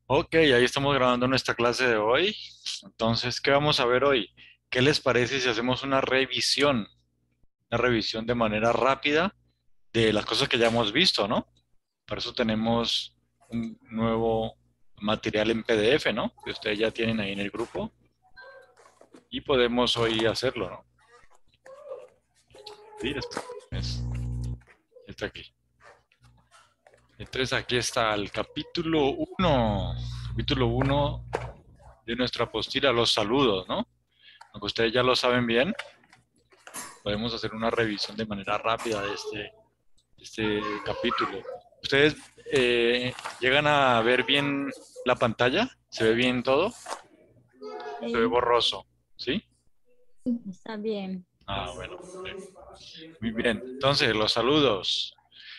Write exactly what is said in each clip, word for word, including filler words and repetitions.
Ok, ahí estamos grabando nuestra clase de hoy. Entonces, ¿qué vamos a ver hoy? ¿Qué les parece si hacemos una revisión? Una revisión de manera rápida de las cosas que ya hemos visto, ¿no? Para eso tenemos un nuevo material en P D F, ¿no? Que ustedes ya tienen ahí en el grupo y podemos hoy hacerlo, ¿no? Sí, después. Está aquí. Entonces, aquí está el capítulo uno. Capítulo uno de nuestra apostila, los saludos, ¿no? Aunque ustedes ya lo saben bien, podemos hacer una revisión de manera rápida de este, de este capítulo. ¿Ustedes eh, llegan a ver bien la pantalla? ¿Se ve bien todo? Se ve Sí, borroso, ¿sí? está bien. Ah, bueno, bien. Muy bien. Entonces, los saludos.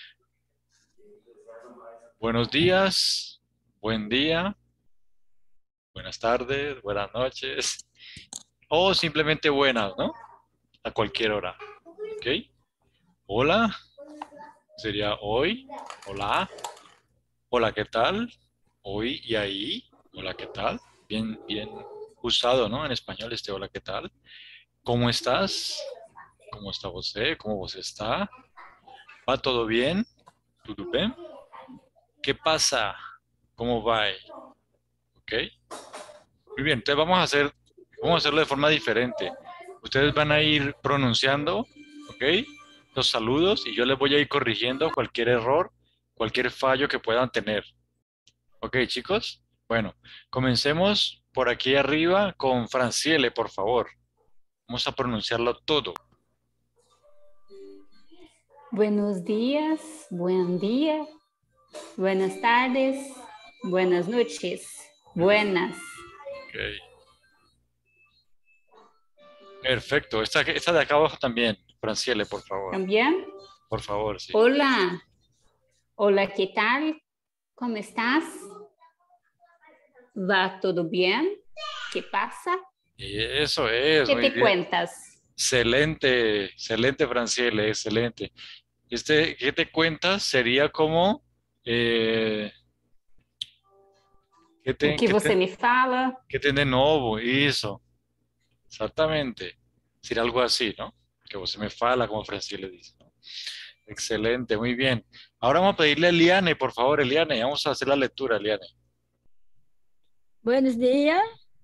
Buenos días, buen día, buenas tardes, buenas noches, o simplemente buenas, ¿no? A cualquier hora, ¿ok? Hola, sería hoy, hola, hola, ¿qué tal? Hoy y ahí, hola, ¿qué tal? Bien, bien usado, ¿no? En español este hola, ¿qué tal? ¿Cómo estás? ¿Cómo está usted? ¿Cómo vos está? ¿Va todo bien? ¿Todo bien? ¿Qué pasa? ¿Cómo va? ¿Ok? Muy bien, entonces vamos a hacer, vamos a hacerlo de forma diferente. Ustedes van a ir pronunciando, ¿ok? Los saludos y yo les voy a ir corrigiendo cualquier error, cualquier fallo que puedan tener. ¿Ok, chicos? Bueno, comencemos por aquí arriba con Franciele, por favor. Vamos a pronunciarlo todo. Buenos días, buen día, buenas tardes, buenas noches, buenas. Ok, perfecto. Esta, esta de acá abajo también, Franciele, por favor. ¿También? Por favor, sí. Hola, hola, ¿qué tal? ¿Cómo estás? ¿Va todo bien? ¿Qué pasa? Y eso es, ¿Qué muy te bien. cuentas? Excelente, excelente, Franciele, excelente. Este, ¿qué te cuentas? Sería como, eh, ¿qué O te, que qué te, você me fala? qué te de nuevo? Eso, exactamente. Sería algo así, ¿no? Que vos se me fala, como Franciele dice, ¿no? Excelente, muy bien. Ahora vamos a pedirle a Eliane, por favor, Eliane, vamos a hacer la lectura, Eliane. Buenos días,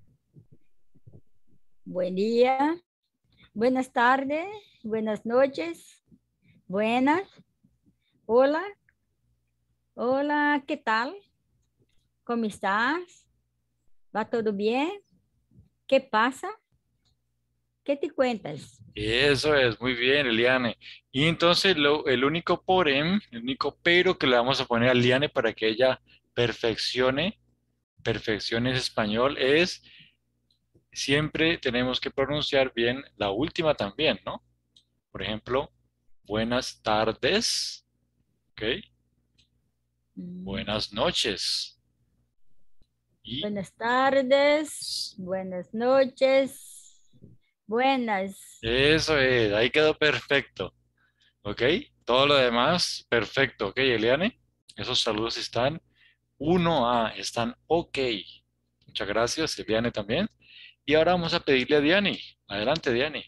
buen día, buenas tardes, buenas noches, buenas, hola, hola, ¿qué tal? ¿Cómo estás? ¿Va todo bien? ¿Qué pasa? ¿Qué te cuentas? Eso es, muy bien, Eliane. Y entonces lo, el único porem, el único pero que le vamos a poner a Eliane para que ella perfeccione, perfeccione ese español es siempre tenemos que pronunciar bien la última también, ¿no? Por ejemplo, buenas tardes, ¿ok? Mm, Buenas noches. Y Buenas tardes, buenas noches, buenas. eso es, ahí quedó perfecto, ¿ok? Todo lo demás, perfecto, ¿ok, Eliane? Esos saludos están uno a están ok. Muchas gracias, Eliane también. Y ahora vamos a pedirle a Diani. Adelante, Diani.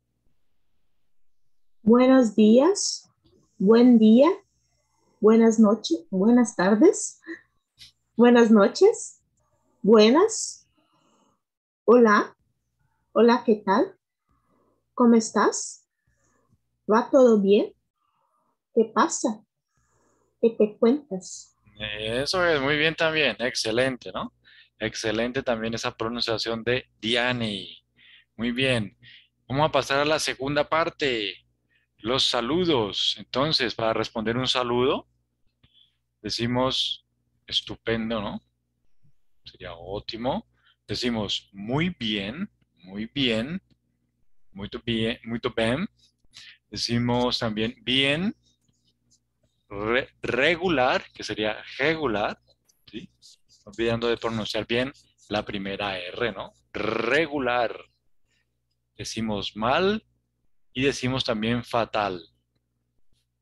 Buenos días, buen día, buenas noches, buenas tardes, buenas noches, buenas, hola, hola, ¿qué tal? ¿Cómo estás? ¿Va todo bien? ¿Qué pasa? ¿Qué te cuentas? Eso es muy bien también, excelente, ¿no? Excelente también esa pronunciación de Diani. Muy bien. Vamos a pasar a la segunda parte, los saludos. Entonces, para responder un saludo, decimos estupendo, ¿no? Sería ótimo. Decimos muy bien, muy bien, muy bien, muy bien. Decimos también bien, re- regular, que sería regular, ¿sí? Olvidando de pronunciar bien la primera R, ¿no? Regular. Decimos mal y decimos también fatal.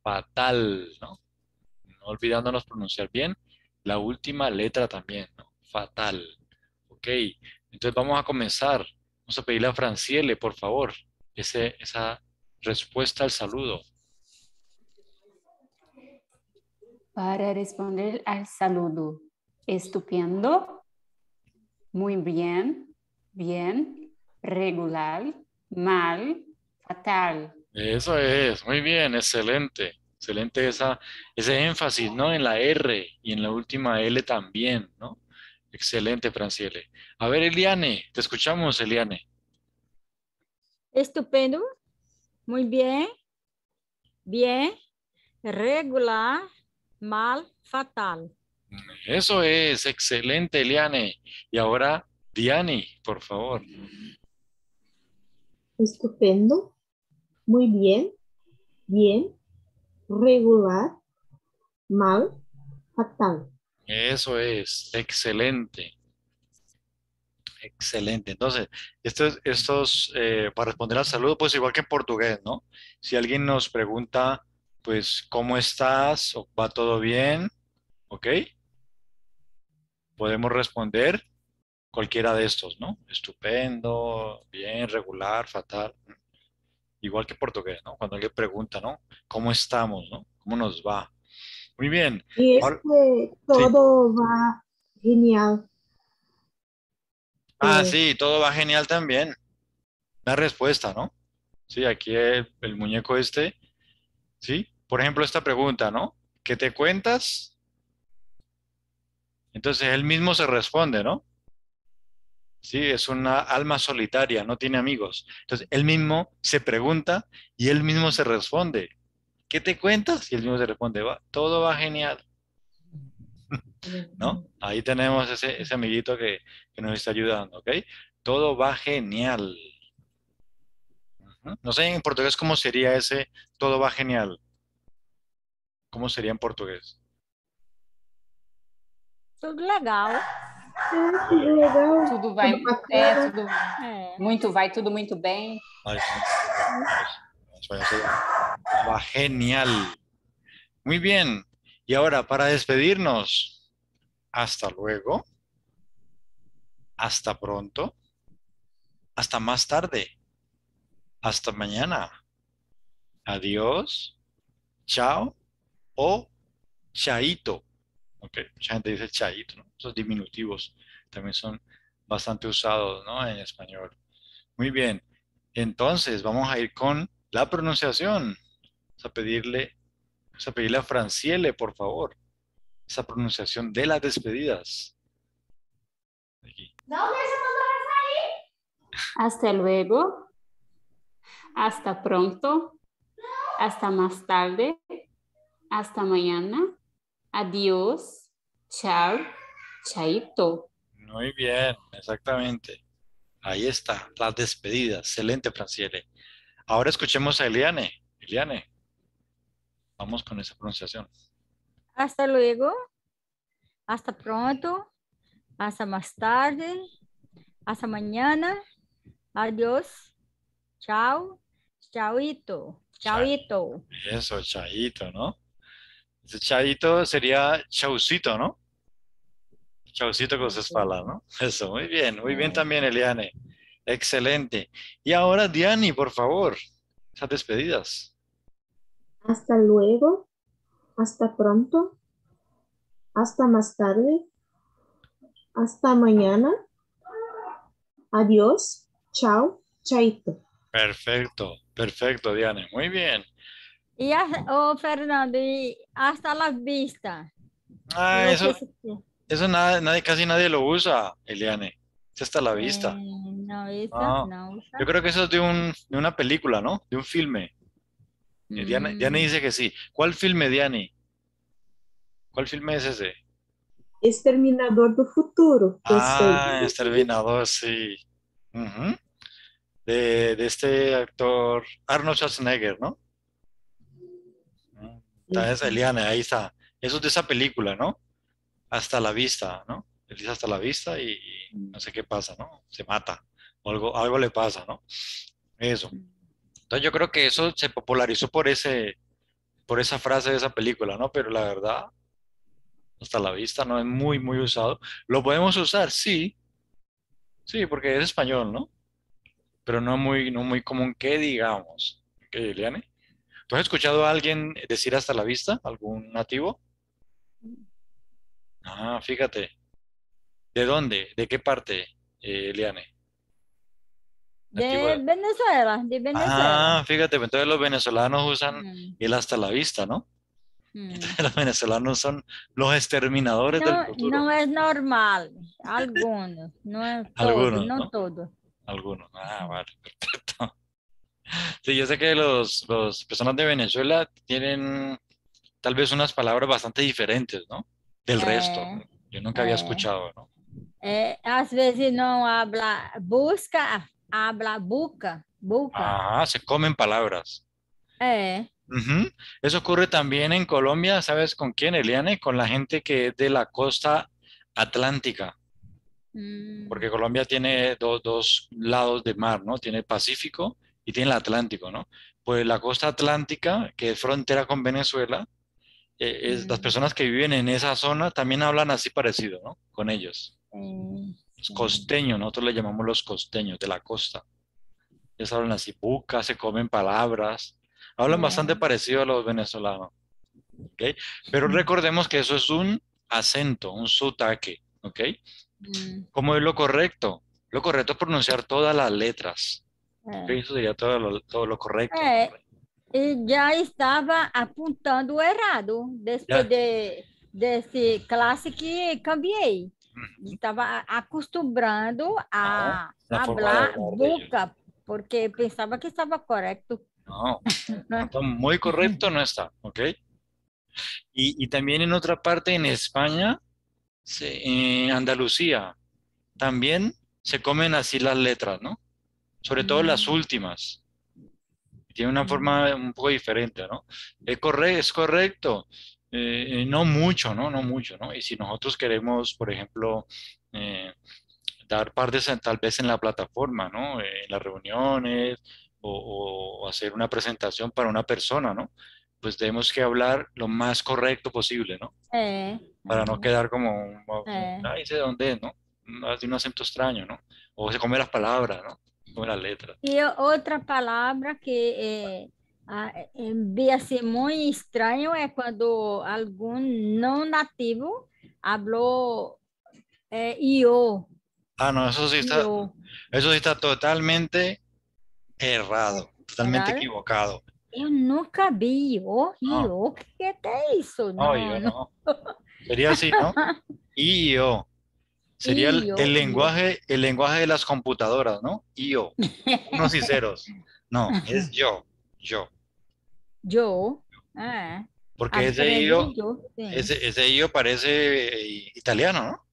Fatal, ¿no? No olvidándonos pronunciar bien la última letra también, ¿no? fatal. Ok, entonces vamos a comenzar. Vamos a pedirle a Franciele, por favor, ese, esa respuesta al saludo. Para responder al saludo, estupendo, muy bien, bien, regular, mal, fatal. Eso es, muy bien, excelente. Excelente esa, ese énfasis, ¿no? En la R y en la última L también, ¿no? Excelente, Franciele. A ver, Eliane, te escuchamos, Eliane. Estupendo. Muy bien. Bien. Regular. Mal. Fatal. Eso es, excelente, Eliane. Y ahora, Diani, por favor. Estupendo. Muy bien. Bien. Regular. Mal. Fatal. Eso es, excelente. Excelente. Entonces, estos, estos eh, para responder al saludo, pues igual que en portugués, ¿no? Si alguien nos pregunta, pues, ¿cómo estás? ¿O va todo bien? ¿Ok? Podemos responder cualquiera de estos, ¿no? Estupendo, bien, regular, fatal. Igual que portugués, ¿no? Cuando alguien pregunta, ¿no? ¿Cómo estamos, ¿no? ¿Cómo nos va? Muy bien. Y es Ahora, que sí. todo va genial. Ah, Eh, sí, todo va genial también. La respuesta, ¿no? Sí, aquí el, el muñeco este, ¿sí? Por ejemplo, esta pregunta, ¿no? ¿Qué te cuentas? Entonces él mismo se responde, ¿no? Sí, es una alma solitaria, no tiene amigos. Entonces él mismo se pregunta y él mismo se responde. ¿Qué te cuentas? Y él mismo se responde, va, todo va genial, ¿no? Ahí tenemos ese, ese amiguito que, que nos está ayudando, ¿ok? Todo va genial. Ujú. No sé en portugués cómo sería ese todo va genial. ¿Cómo sería en portugués? Tudo legal. é tudo legal, Tudo vai, tudo é, bacana. tudo É. muito, vai tudo muito bem. Ay, sí. Eso, eso, eso va genial. Muy bien. Y ahora, para despedirnos, hasta luego, hasta pronto, hasta más tarde, hasta mañana. Adiós, chao o chaito. Ok, mucha gente dice chaito, ¿no? Esos diminutivos también son bastante usados, ¿no? En español. Muy bien. Entonces, vamos a ir con la pronunciación. Vamos a pedirle, vamos a pedirle a Franciele, por favor, esa pronunciación de las despedidas. Aquí. Hasta luego. Hasta pronto. Hasta más tarde. Hasta mañana. Adiós. Chao. Chaito. Muy bien, exactamente. Ahí está, las despedidas. Excelente, Franciele. Ahora escuchemos a Eliane. Eliane, vamos con esa pronunciación. Hasta luego. Hasta pronto. Hasta más tarde. Hasta mañana. Adiós. Chao. Chauito. Chauito. Eso, chaito, ¿no? Ese chaito sería chaucito, ¿no? Chaucito con sus palas, ¿no? Eso, muy bien, muy bien también, Eliane. Excelente. Y ahora, Diani, por favor, esas despedidas. Hasta luego, hasta pronto, hasta más tarde, hasta mañana. Adiós, chao, chaito. Perfecto, perfecto, Diane. Muy bien. Y, a- oh, Fernando, y hasta la vista. Ah, Lo eso, que se- eso nada, nadie, casi nadie lo usa, Eliane. Es hasta la vista. eh, no usa, No, no usa. yo creo que eso es de un, de una película, ¿no? De un filme. Eh, Diane, Diane Mm, dice que sí. ¿Cuál filme, Diane? ¿Cuál filme es ese? Exterminador do futuro, eu sei. Ah, Exterminador, sí. Ujú. De, de este actor Arnold Schwarzenegger, ¿no? Mm. Entonces, Eliane, ahí está. Eso es de esa película, ¿no? Hasta la vista, ¿no? Él dice hasta la vista y, y no sé qué pasa, ¿no? Se mata. O algo, algo le pasa, ¿no? Eso. Entonces yo creo que eso se popularizó por ese, por esa frase de esa película, ¿no? Pero la verdad, Hasta la vista no es muy, muy usado. ¿Lo podemos usar? Sí, sí, porque es español, ¿no? Pero no muy, no muy común que digamos. ¿Ok, Eliane? ¿Tú has escuchado a alguien decir hasta la vista? ¿Algún nativo? Ah, fíjate. ¿De dónde? ¿De qué parte, eh, Eliane? Nativo De de- Venezuela, de Venezuela. Ah, fíjate, pues entonces los venezolanos usan Mm, el hasta la vista, ¿no? mm. Los venezolanos son los exterminadores del No, futuro. no es normal. Algunos, no es todo, Algunos, no ¿no? todo. Algunos. Ah, Mm. vale, perfecto. Sí, yo sé que los, los personas de Venezuela tienen tal vez unas palabras bastante diferentes, ¿no? Del resto. É, Yo nunca había é, escuchado, ¿no? é, às vezes não habla, busca, habla buca, buca. Ah, se comen palabras. É, Ujú. Eso ocurre también en Colombia, ¿sabes con quién, Eliane? Con la gente que es de la costa atlántica, hum, porque Colombia tiene do- dos lados de mar, ¿no? Tiene el Pacífico y tiene el Atlántico, ¿no? Pues la costa atlántica, que es frontera con Venezuela, eh, es, las hum, personas que viven en esa zona también hablan así parecido, ¿no? Con ellos. sim, Los sim. costeños, nosotros le llamamos los costeños de la costa. Ellos hablan así, buca, se comen palabras, hablan bastante É, parecido a los venezolanos, ¿ok? Pero hum, recordemos que eso es un acento, un sotaque, ¿ok? hum, ¿Cómo es lo correcto? Lo correcto es pronunciar todas las letras, ¿ok? é. Eso sería todo lo, todo lo correcto, ¿no? É, e já estava apontando errado depois Ya. de, desse classe que cambiei. Ujú. Estava a- acostumando Ajá, a la forma de falar hablar de ellos. boca, porque pensava que estava correto. No, no está muy correcto no está, ¿ok? Y, y también en otra parte, en España, se- en Andalucía, también se comen así las letras, ¿no? Sobre todo las Hum, últimas. Tiene una hum, forma un poco diferente, ¿no? Es correcto, es correcto. Eh, eh, no mucho, ¿no? No mucho, ¿no? Y si nosotros queremos, por ejemplo, eh, dar partes en- tal vez en la plataforma, ¿no? Eh, En las reuniones o, o hacer una presentación para una persona, ¿no? Pues tenemos que hablar lo más correcto posible, ¿no? é, Para no é, quedar como, un- un- é. ay, sé dónde es, ¿no? Un- De un acento extraño, ¿no? O se come las palabras, ¿no? Come las letras. E outra palavra que é, a- envia-se muito estranho é quando algum não nativo falou é, io, Ah, no, eso sí está, io, eso sí está totalmente errado, totalmente ¿verdad? equivocado. Eu nunca vi io, No, io, o que é isso? no, Não, yo não. no. Sería así, ¿no? Y yo. Sería el, Io, el io. lenguaje, el lenguaje de las computadoras, ¿no? Yo, unos y ceros. No, es yo, yo. Joe, é. Porque ese yo, Aprendi Joe, sim, ese, ese yo parece eh, italiano, ¿no?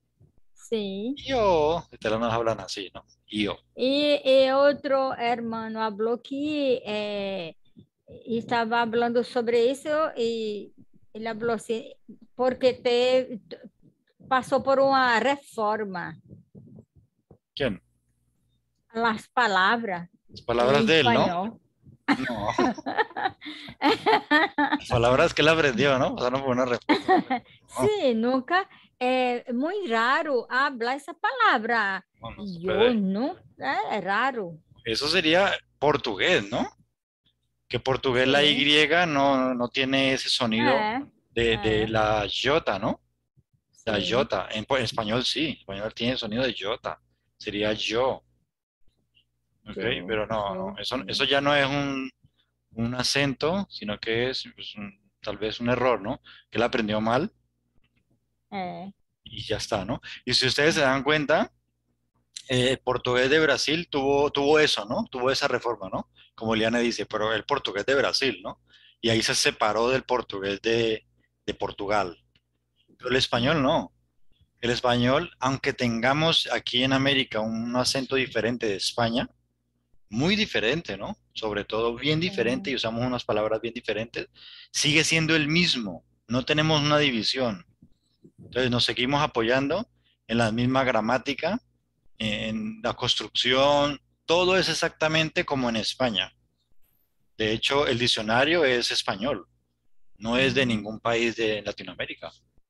sim. Yo, italianos hablan así, ¿no? Yo. E, e outro hermano falou que eh, estava falando sobre isso e ele falou assim, porque te, passou por uma reforma ¿Quién? as palavras Las palabras em de él, ¿no? espanhol. No, las palabras que él aprendió, ¿no? Pasaron por una reforma. No, Sim, nunca, é muito raro falar essa palavra. no, no se Eu puede. não, é, é raro. Eso sería portugués, ¿no? Que portugués la Y Sim, no, no tiene ese sonido é, de, de é, la J, ¿no? La sim. J, en, en español sí, en español tiene sonido de J, sería yo, ¿ok? Eu, Pero no, no, eu, eso, eu. eso ya no es un, un acento, sino que es pues, un- tal vez un error, ¿no? Que él aprendió mal É. y ya está, ¿no? Y si ustedes se dan cuenta, eh, el portugués de Brasil tuvo, tuvo eso, ¿no? Tuvo esa reforma, ¿no? Como Liana dice, pero el portugués de Brasil, ¿no? Y ahí se separó del portugués de, de Portugal. Pero el español no. El español, aunque tengamos aquí en América un acento diferente de España, muy diferente, ¿no? Sobre todo bien diferente y usamos unas palabras bien diferentes, sigue siendo el mismo. No tenemos una división. Entonces nos seguimos apoyando en la misma gramática, en la construcción, todo es exactamente como en España. De hecho, el diccionario es español, no es de Hum. ningún país de Latinoamérica.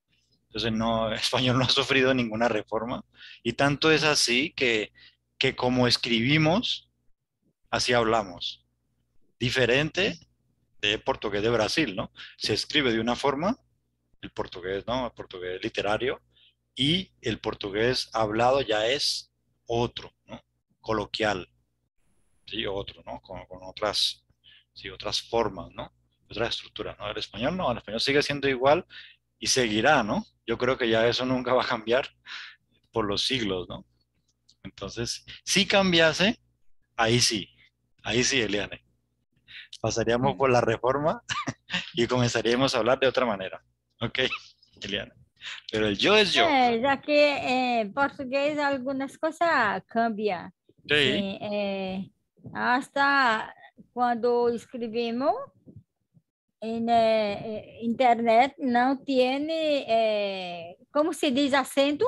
Entonces, no, el español no ha sufrido ninguna reforma. Y tanto es así que, que como escribimos, así hablamos. Diferente de portugués de Brasil, ¿no? Se escribe de una forma, el portugués, ¿no? El portugués literario, y el portugués hablado ya es otro, ¿no? Coloquial, ¿sí? Otro, ¿no? Con, con otras, sí, otras formas, ¿no? Otras estructuras, ¿no? El español no, el español sigue siendo igual y seguirá, ¿no? Yo creo que ya eso nunca va a cambiar por los siglos, ¿no? Entonces, si cambiase, ahí sí, ahí sí, Eliane. Pasaríamos por la reforma y comenzaríamos a hablar de otra manera. ¿Ok, Eliana? Pero el yo es yo. É, já que em português algumas coisas cambiam. Sí, Sim, é, hasta quando escrevemos em eh, internet não tem, eh, como se diz acento?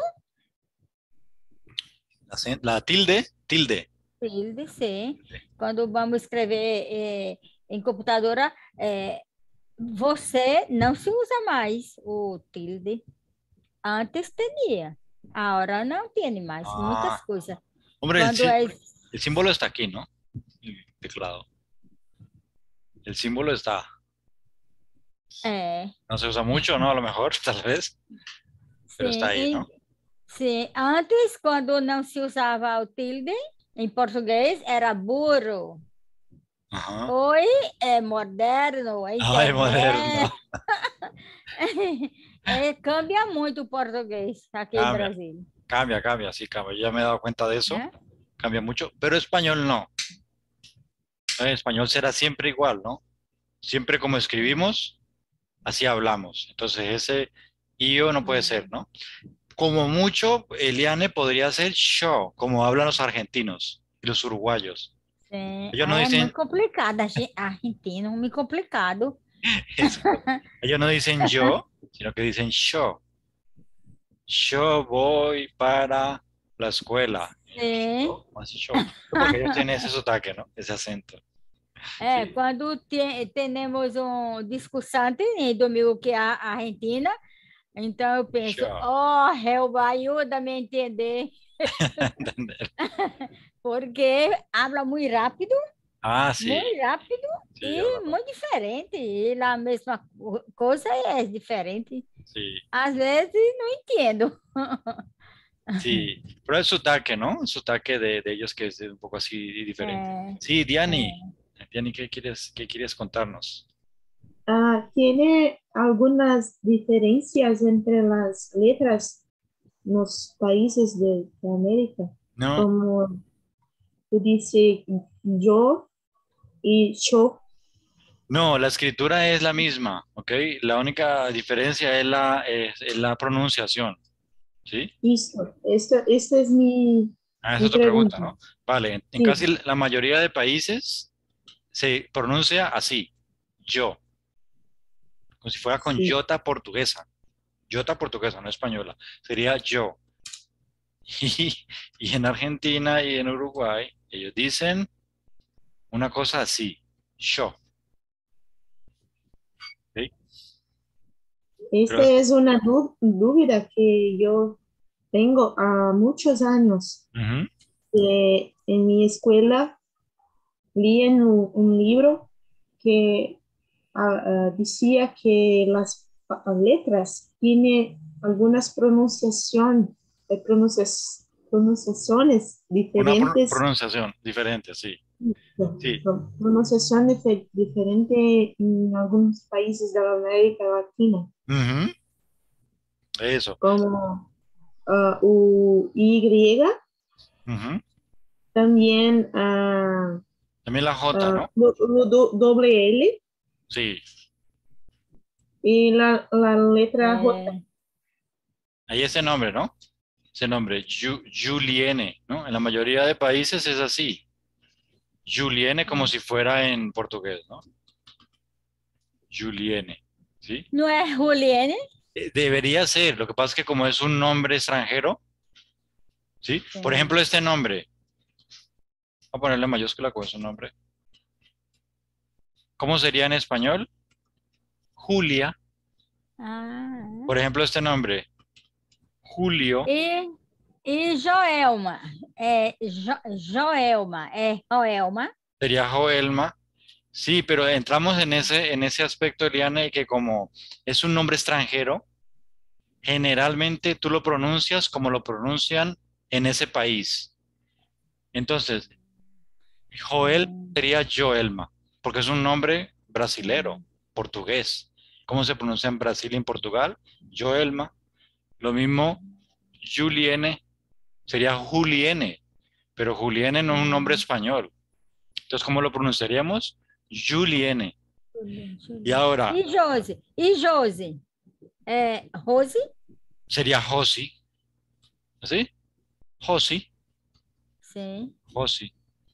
la, cen- la tilde, tilde. Tilde, sim. Quando vamos escrever eh, em computadora, eh, você não se usa mais o tilde. Antes tinha, agora não tem mais, muitas Ah, coisas. hombre, el, Quando sí- é, el símbolo está aquí, ¿no? El teclado. El símbolo está. é, No se usa mucho, ¿no? A lo mejor, tal vez, pero está sim, ahí, em- ¿no? sim, antes, quando não se usava o tilde, em português era burro. Ajá. Hoje é moderno, é Ay, moderno. internet. É, cambia muito o português aqui em Cambia, Brasil. cambia, cambia, sí, cambia. Ya me he dado cuenta de eso. Né? Cambia mucho, pero español no. En español será siempre igual, ¿no? Siempre como escribimos, así hablamos. Entonces ese io no puede ser, ¿no? Como mucho, Eliane podría ser yo, como hablan los argentinos y los uruguayos. Sim, Ellos no é dicen muito complicado. A gente- Argentino, muito complicado. eso. Ellos no dicen yo, sino que dicen yo. Yo voy para la escuela. Sim. Yo, así yo. Porque ellos tienen ese sotaque, ¿no? Ese acento. É, Sí. quando te, temos um discussante em domingo que é a a Argentina, então eu penso, Yo. oh, Jeová, ajuda-me a entender, ¿Entender? porque habla muito rápido, Ah, sí. muito rápido Sí, e habla- muito diferente. E a mesma co- coisa é diferente. sí, Às vezes não entendo. sí. Pero el sotaque, ¿no? El sotaque de, de ellos que es un poco así diferente. É, Sí, Diani. Diani, ¿qué quieres, qué quieres contarnos? Ah, tiene algunas diferencias entre las letras en los países de, de América, No, como tú dices yo y yo. no, la escritura es la misma, ¿ok? La única diferencia es la, es, es la pronunciación, ¿sí? Listo. Esta, esta es mi, Ah, esa mi es tu pregunta, pregunta. ¿no? Vale, en, en Sí. casi la mayoría de países se pronuncia así, yo, como si fuera con Sí. yota portuguesa. Yota portuguesa, no española. Sería yo. Y, y en Argentina y en Uruguay, ellos dicen una cosa así, yo. ¿Ok? Esta Pero- es una dú- dúvida que yo tengo a muchos años. Ujú. Que en mi escuela leí en un, un libro que ah, ah, decía que las pa- letras tienen algunas pronunciación, eh, pronuncias- pronunciaciones Una pro- diferentes, pronunciación diferente, sí. Sí. pro- pronunciación dife- diferente en algunos países de la América Latina, Ujú. Eso. como ah, U Y, Ujú. también ah, También la J, ah, ¿no? do- do- do- doble L Sí. y la, la letra J. é, Ahí ese nombre, ¿no? Ese nombre, Ju- Julienne, ¿no? En la mayoría de países es así. Julienne como si fuera en portugués, ¿no? Julienne, ¿sí? não é Juliane? Eh, Debería ser, lo que pasa es que como es un nombre extranjero, ¿sí? Por Sí. ejemplo, este nombre, voy a ponerle mayúscula con su nombre. ¿Cómo sería en español? Julia. Ah, Por ejemplo, este nombre, Julio. E, e Joelma, é Jo- Joelma, é Joelma. Sería Joelma. Sí, pero entramos en ese, en ese aspecto, Eliana, de que como es un nombre extranjero, generalmente tú lo pronuncias como lo pronuncian en ese país. Entonces, Joel sería Joelma, porque es un nombre brasilero, portugués. ¿Cómo se pronuncia en Brasil y en Portugal? Joelma. Lo mismo, Juliene sería Juliene, pero Juliene no es un nombre español. Entonces, ¿cómo lo pronunciaríamos? Juliene. Y ahora E Josi, e Josi, é Rose? sería Josi. ¿Sí? Josi, Sim. Josi.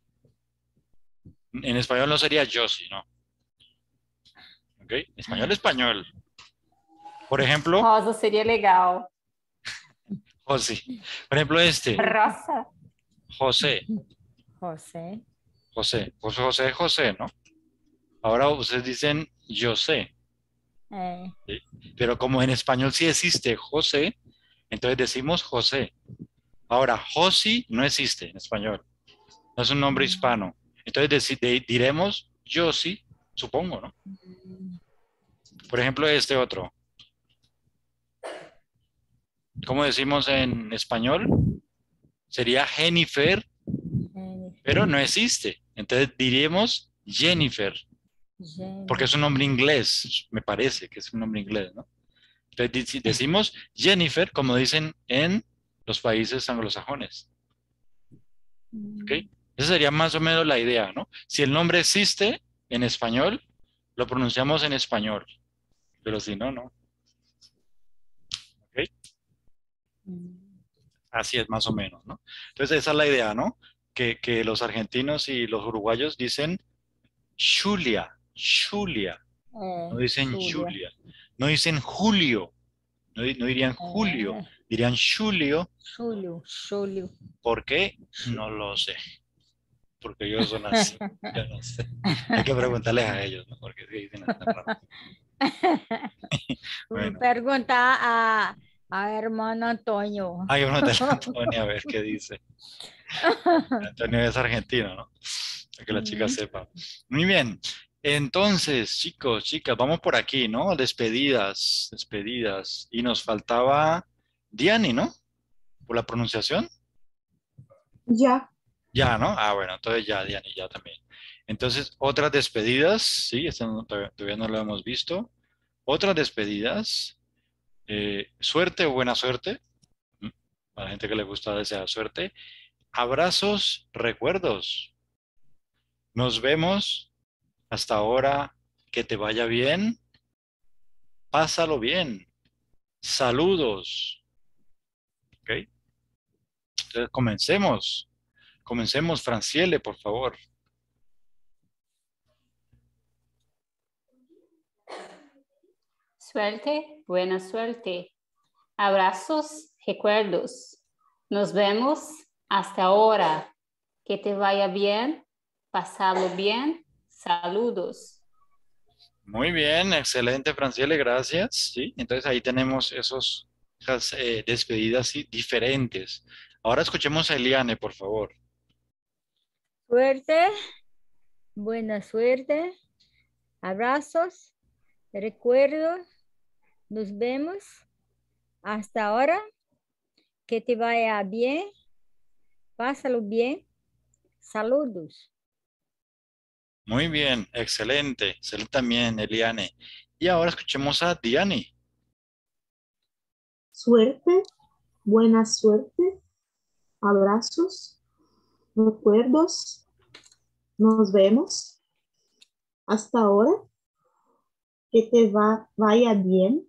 En español no sería Josi, ¿no? ¿Ok? Español, español. Por ejemplo, Rosa seria legal. Josi. Por ejemplo, este, Rosa. José, José. José. Pues José, José, ¿no? Ahora ustedes dicen yo sé. É. ¿Sí? Pero como en español sí existe José, entonces decimos José. Ahora, Josi no existe en español. No es un nombre hispano. Entonces deci- de- diremos Josi, supongo, ¿no? Por ejemplo, este otro. ¿Cómo decimos en español? Sería Jennifer, Jennifer. pero no existe. Entonces diríamos Jennifer, porque es un nombre inglés, me parece que es un nombre inglés, ¿no? Entonces dici- decimos Jennifer, como dicen en los países anglosajones. ¿Ok? Esa sería más o menos la idea, ¿no? Si el nombre existe en español, lo pronunciamos en español, pero si no, no. ¿Ok? Así es más o menos, ¿no? Entonces esa es la idea, ¿no? Que, que los argentinos y los uruguayos dicen Julia, Julia, É. no dicen Júlia. Julia, no dicen Julio, no, di- no dirían Julio, É. dirían Julio. Júlio, Júlio. ¿Por qué? No lo sé, porque yo son así, yo no sé. Hay que preguntarles a ellos, ¿no? Porque sí dicen tan raro. Vou Bueno, perguntar a, a irmã Antônio. hay uno de Antonio a ver qué dice. Antonio es argentino, ¿no? Para que la chica Uhum. sepa. Muy bien. Entonces, chicos, chicas, vamos por aquí, ¿no? Despedidas, despedidas. Y nos faltaba Diani, ¿no? Por la pronunciación. Ya, Ya, ¿no? Ah, bueno, entonces ya, Diani, ya también. Entonces, otras despedidas, sí, esta no- todavía, todavía no lo hemos visto. Otras despedidas. Eh, suerte o buena suerte. Mm, Para la gente que le gusta desear suerte. Abrazos, recuerdos. Nos vemos. Hasta ahora, que te vaya bien. Pásalo bien. Saludos. ¿Ok? Entonces, comencemos. Comencemos, Franciele, por favor. Suerte, buena suerte. Abrazos, recuerdos. Nos vemos hasta ahora. Que te vaya bien. Pasarlo bien. Saludos. Muy bien, excelente, Franciele, gracias. Sí, entonces ahí tenemos esos, esas eh, despedidas sí, diferentes. Ahora escuchemos a Eliane, por favor. Suerte, buena suerte, abrazos, recuerdos, nos vemos. Hasta ahora, que te vaya bien, pásalo bien, saludos. Muy bien, excelente, excelente también, Eliane. Y ahora escuchemos a Diani. suerte, buena suerte, abrazos, recuerdos, nos vemos. Hasta ahora, que te va, vaya bien,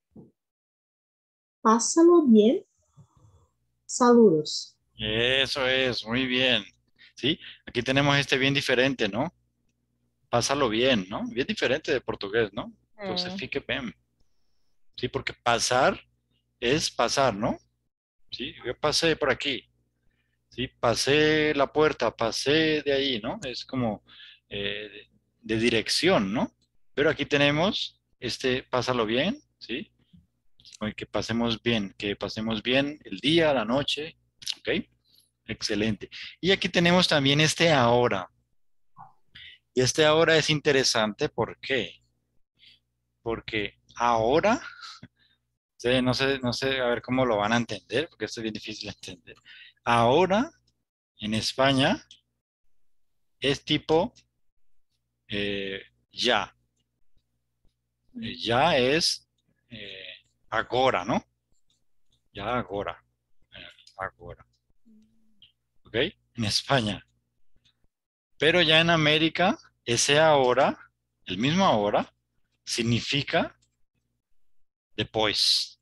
pásalo bien, saludos. Eso es, muy bien. Sí, aquí tenemos este bien diferente, ¿no? Pásalo bien, ¿no? Bien diferente de portugués, ¿no? Entonces, É. fique bien. Sí, porque pasar es pasar, ¿no? Sí, yo pasé por aquí. Sí, pasé la puerta, pasé de ahí, ¿no? Es como eh, de, de dirección, ¿no? Pero aquí tenemos este, pásalo bien, ¿sí? que pasemos bien, que pasemos bien el día, la noche, ¿ok? Excelente. Y aquí tenemos también este ahora. Y este ahora es interesante, ¿por qué? Porque ahora, sí, no sé, no sé, a ver cómo lo van a entender, porque esto es bien difícil de entender. Ahora, en España, es tipo eh, ya. Eh, ya es eh, agora, ¿no? Ya agora. Eh, agora. ¿Ok? En España. Pero ya en América, ese ahora, el mismo ahora, significa después.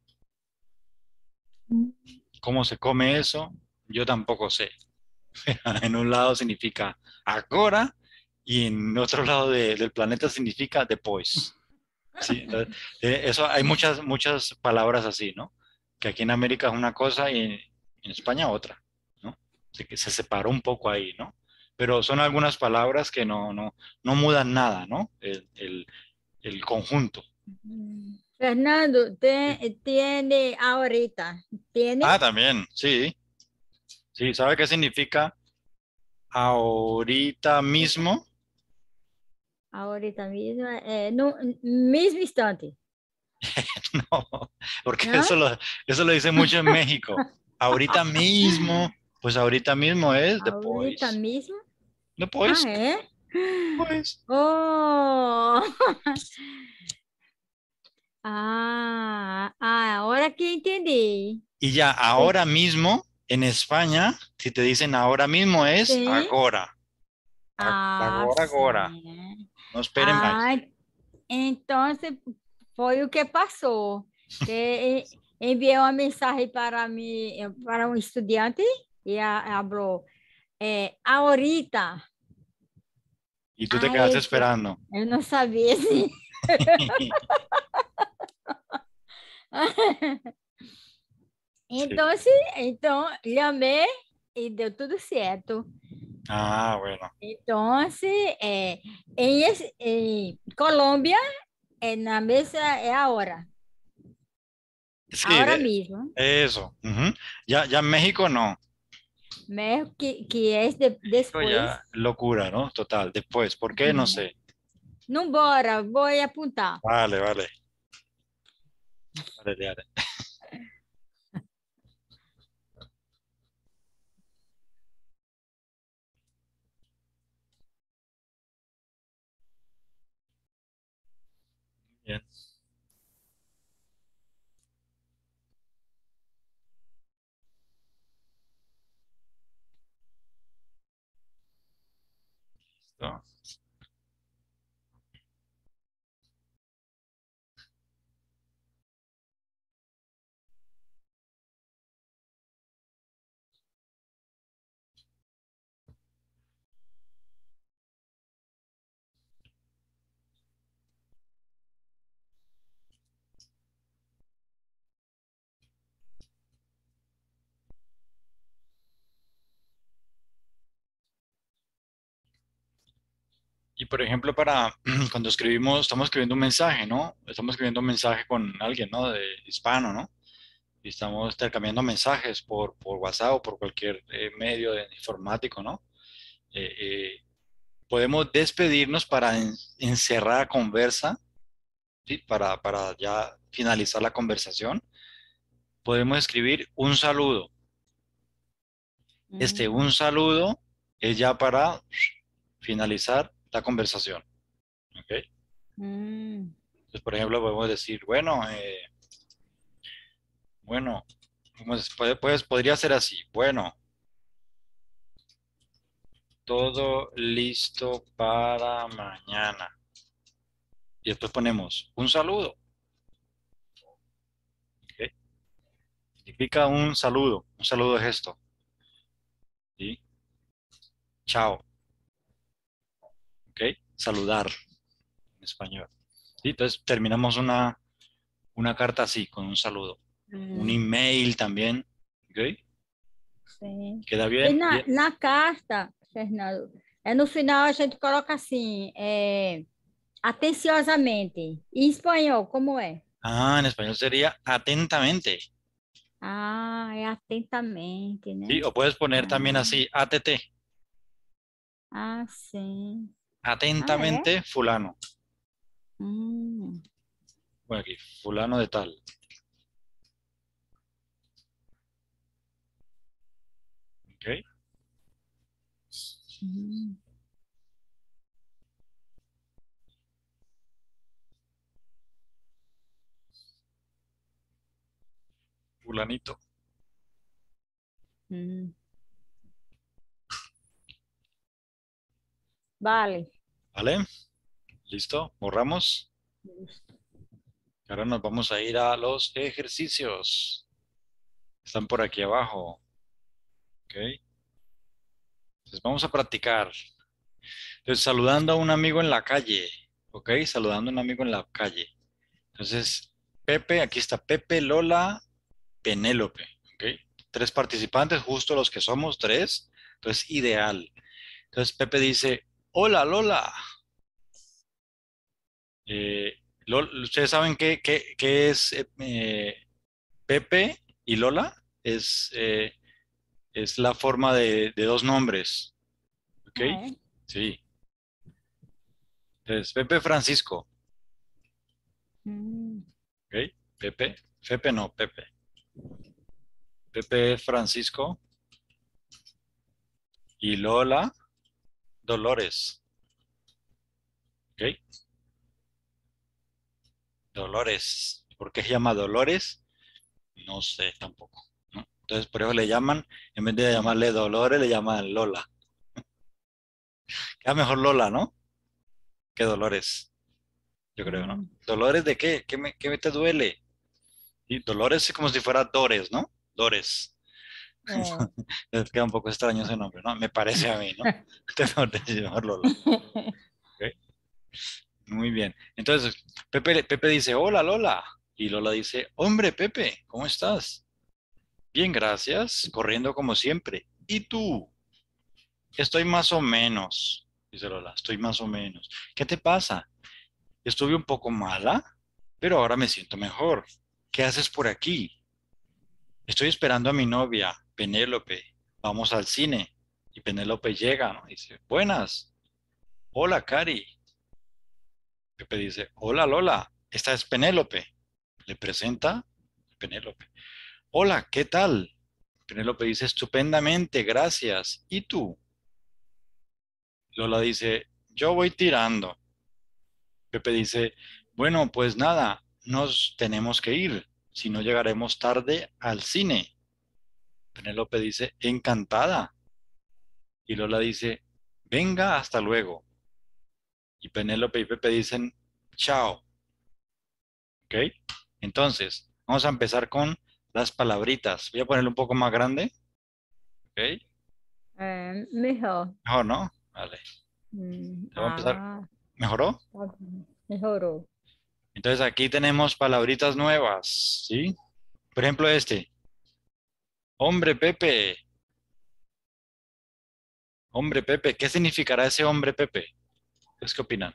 ¿Cómo se come eso? Yo tampoco sé. En un lado significa agora y en otro lado de- del planeta significa después. Sí, entonces, eh, eso hay muchas, muchas palabras así, ¿no? Que aquí en América es una cosa y en, en España otra, ¿no? Así que se separó un poco ahí, ¿no? Pero son algunas palabras que no, no, no mudan nada, ¿no? El, el, el conjunto. Fernando, te- tiene ahorita, tiene Ah, también, sí. Sí, ¿sabe qué significa ahorita mismo? ahorita mismo, eh, no, mismo instante, No, porque ¿no? eso lo, eso lo dice mucho en México. Ahorita mismo, pues ahorita mismo es Ahorita después. mismo. Ah, Después, é? pues. Oh! Ah, ah, ahora que entendi. Y ya ahora mismo, en España, si te dicen ahora mismo es Sim. agora. A- Ah, Agora, agora. sim. No espere Ah, más. então se- foi o que passou. Que e- enviei uma mensagem para mim, para um estudante e a- falou, é, ahorita. Y tú te quedaste Aí esperando. eu não sabia assim. Sí. Então, assim, então, chamei e deu tudo certo. Ah, bueno. Então, assim, é, em, esse- em Colômbia, é na mesa é a hora, Sí, a hora de- mesmo. eso. Ujú. Ya, ya en México no. México, que, que é de, México depois. ya locura, ¿no? Total. Después. ¿Por qué? No sé. Não bora, vou apontar. Vale, vale. Vale, vale. Bien. Listo. Y por ejemplo, para cuando escribimos, estamos escribiendo un mensaje, ¿no? Estamos escribiendo un mensaje con alguien, ¿no? De hispano, ¿no? Y estamos intercambiando mensajes por, por WhatsApp o por cualquier eh, medio de- informático, ¿no? Eh, eh, podemos despedirnos para en- encerrar la conversa, ¿sí? Para, para ya finalizar la conversación. Podemos escribir un saludo. Este Hum, un saludo es ya para finalizar la conversación, ¿ok? hum. Entonces, por ejemplo, podemos decir, bueno, eh, bueno, pues, puede- pues, podría ser así. Bueno, todo listo para mañana. Y después ponemos un saludo. ¿Ok? Significa un saludo. Un saludo es esto. ¿Sí? Chao. ¿Ok? Saludar en español. ¿Sí? Entonces terminamos una, una carta así, con un saludo. Un Hum, email también. ¿Ok? sim. ¿Queda E bien? na, Bien. na carta, Fernando, é no final a gente coloca assim, é, atenciosamente. Em espanhol, como é? Ah, en español sería atentamente. Ah, é atentamente, né? Sí, o puedes poner también Ah, así, A T T. ah, sim. Ah, é? Atentamente, fulano. Hum, Bueno, aquí, fulano de tal. ¿Ok? hum, Fulanito. hum. Vale. ¿Vale? ¿Listo? Borramos. Ahora nos vamos a ir a los ejercicios. Están por aquí abajo. ¿Ok? Entonces vamos a practicar. Entonces, saludando a un amigo en la calle. ¿Ok? Saludando a un amigo en la calle. Entonces, Pepe, aquí está Pepe, Lola, Penélope. ¿Ok? Tres participantes, justo los que somos, tres. Entonces, ideal. Entonces, Pepe dice, hola, Lola. Eh, Lol- ¿Ustedes saben qué, qué- qué es eh, eh, Pepe y Lola? Es, eh, es la forma de, de dos nombres. ¿Ok? Ah, é? Sí. Entonces, Pepe Francisco. Hum, ¿Ok? Pepe. Pepe no, Pepe. Pepe Francisco. Y Lola Dolores. ¿Ok? Dolores. ¿Por qué se llama Dolores? No sé tampoco, ¿no? Entonces, por eso le llaman, en vez de llamarle Dolores, le llaman Lola. Queda mejor Lola, ¿no? Que Dolores, yo creo, ¿no? hum. ¿Dolores de qué? ¿Qué me, qué me te duele? Y Dolores es como si fuera Dores, ¿no? Dores. É. Les queda un poco extraño ese nombre, ¿no? Me parece a mí, ¿no? Mejor decir mejor Lola. ¿Ok? Muy bien. Entonces, Pepe, Pepe dice, hola Lola. Y Lola dice, hombre Pepe, ¿cómo estás? Bien, gracias. Corriendo como siempre. ¿Y tú? Estoy más o menos, dice Lola, estoy más o menos. ¿Qué te pasa? Estuve un poco mala, pero ahora me siento mejor. ¿Qué haces por aquí? Estoy esperando a mi novia, Penélope. Vamos al cine. Y Penélope llega, ¿no? Dice, buenas. Hola, Cari. Pepe dice, hola, Lola. Esta es Penélope. Le presenta a Penélope. Hola, ¿qué tal? Penélope dice, estupendamente, gracias. ¿Y tú? Lola dice, yo voy tirando. Pepe dice, bueno, pues nada, nos tenemos que ir, si no llegaremos tarde al cine. Penélope dice, encantada. Y Lola dice, venga, hasta luego. Y Penélope y Pepe dicen, chao. ¿Ok? Entonces, vamos a empezar con las palabritas. Voy a ponerlo un poco más grande. ¿Ok? É, melhor. Mejor, ¿no? Vale. Hum, Vamos a empezar. ah, ¿Mejoró? tá bom. Melhorou. Entonces aquí tenemos palabritas nuevas. ¿Sí? Por ejemplo, este. Hombre, Pepe. Hombre Pepe, ¿qué significará ese hombre Pepe? ¿Ustedes qué opinan?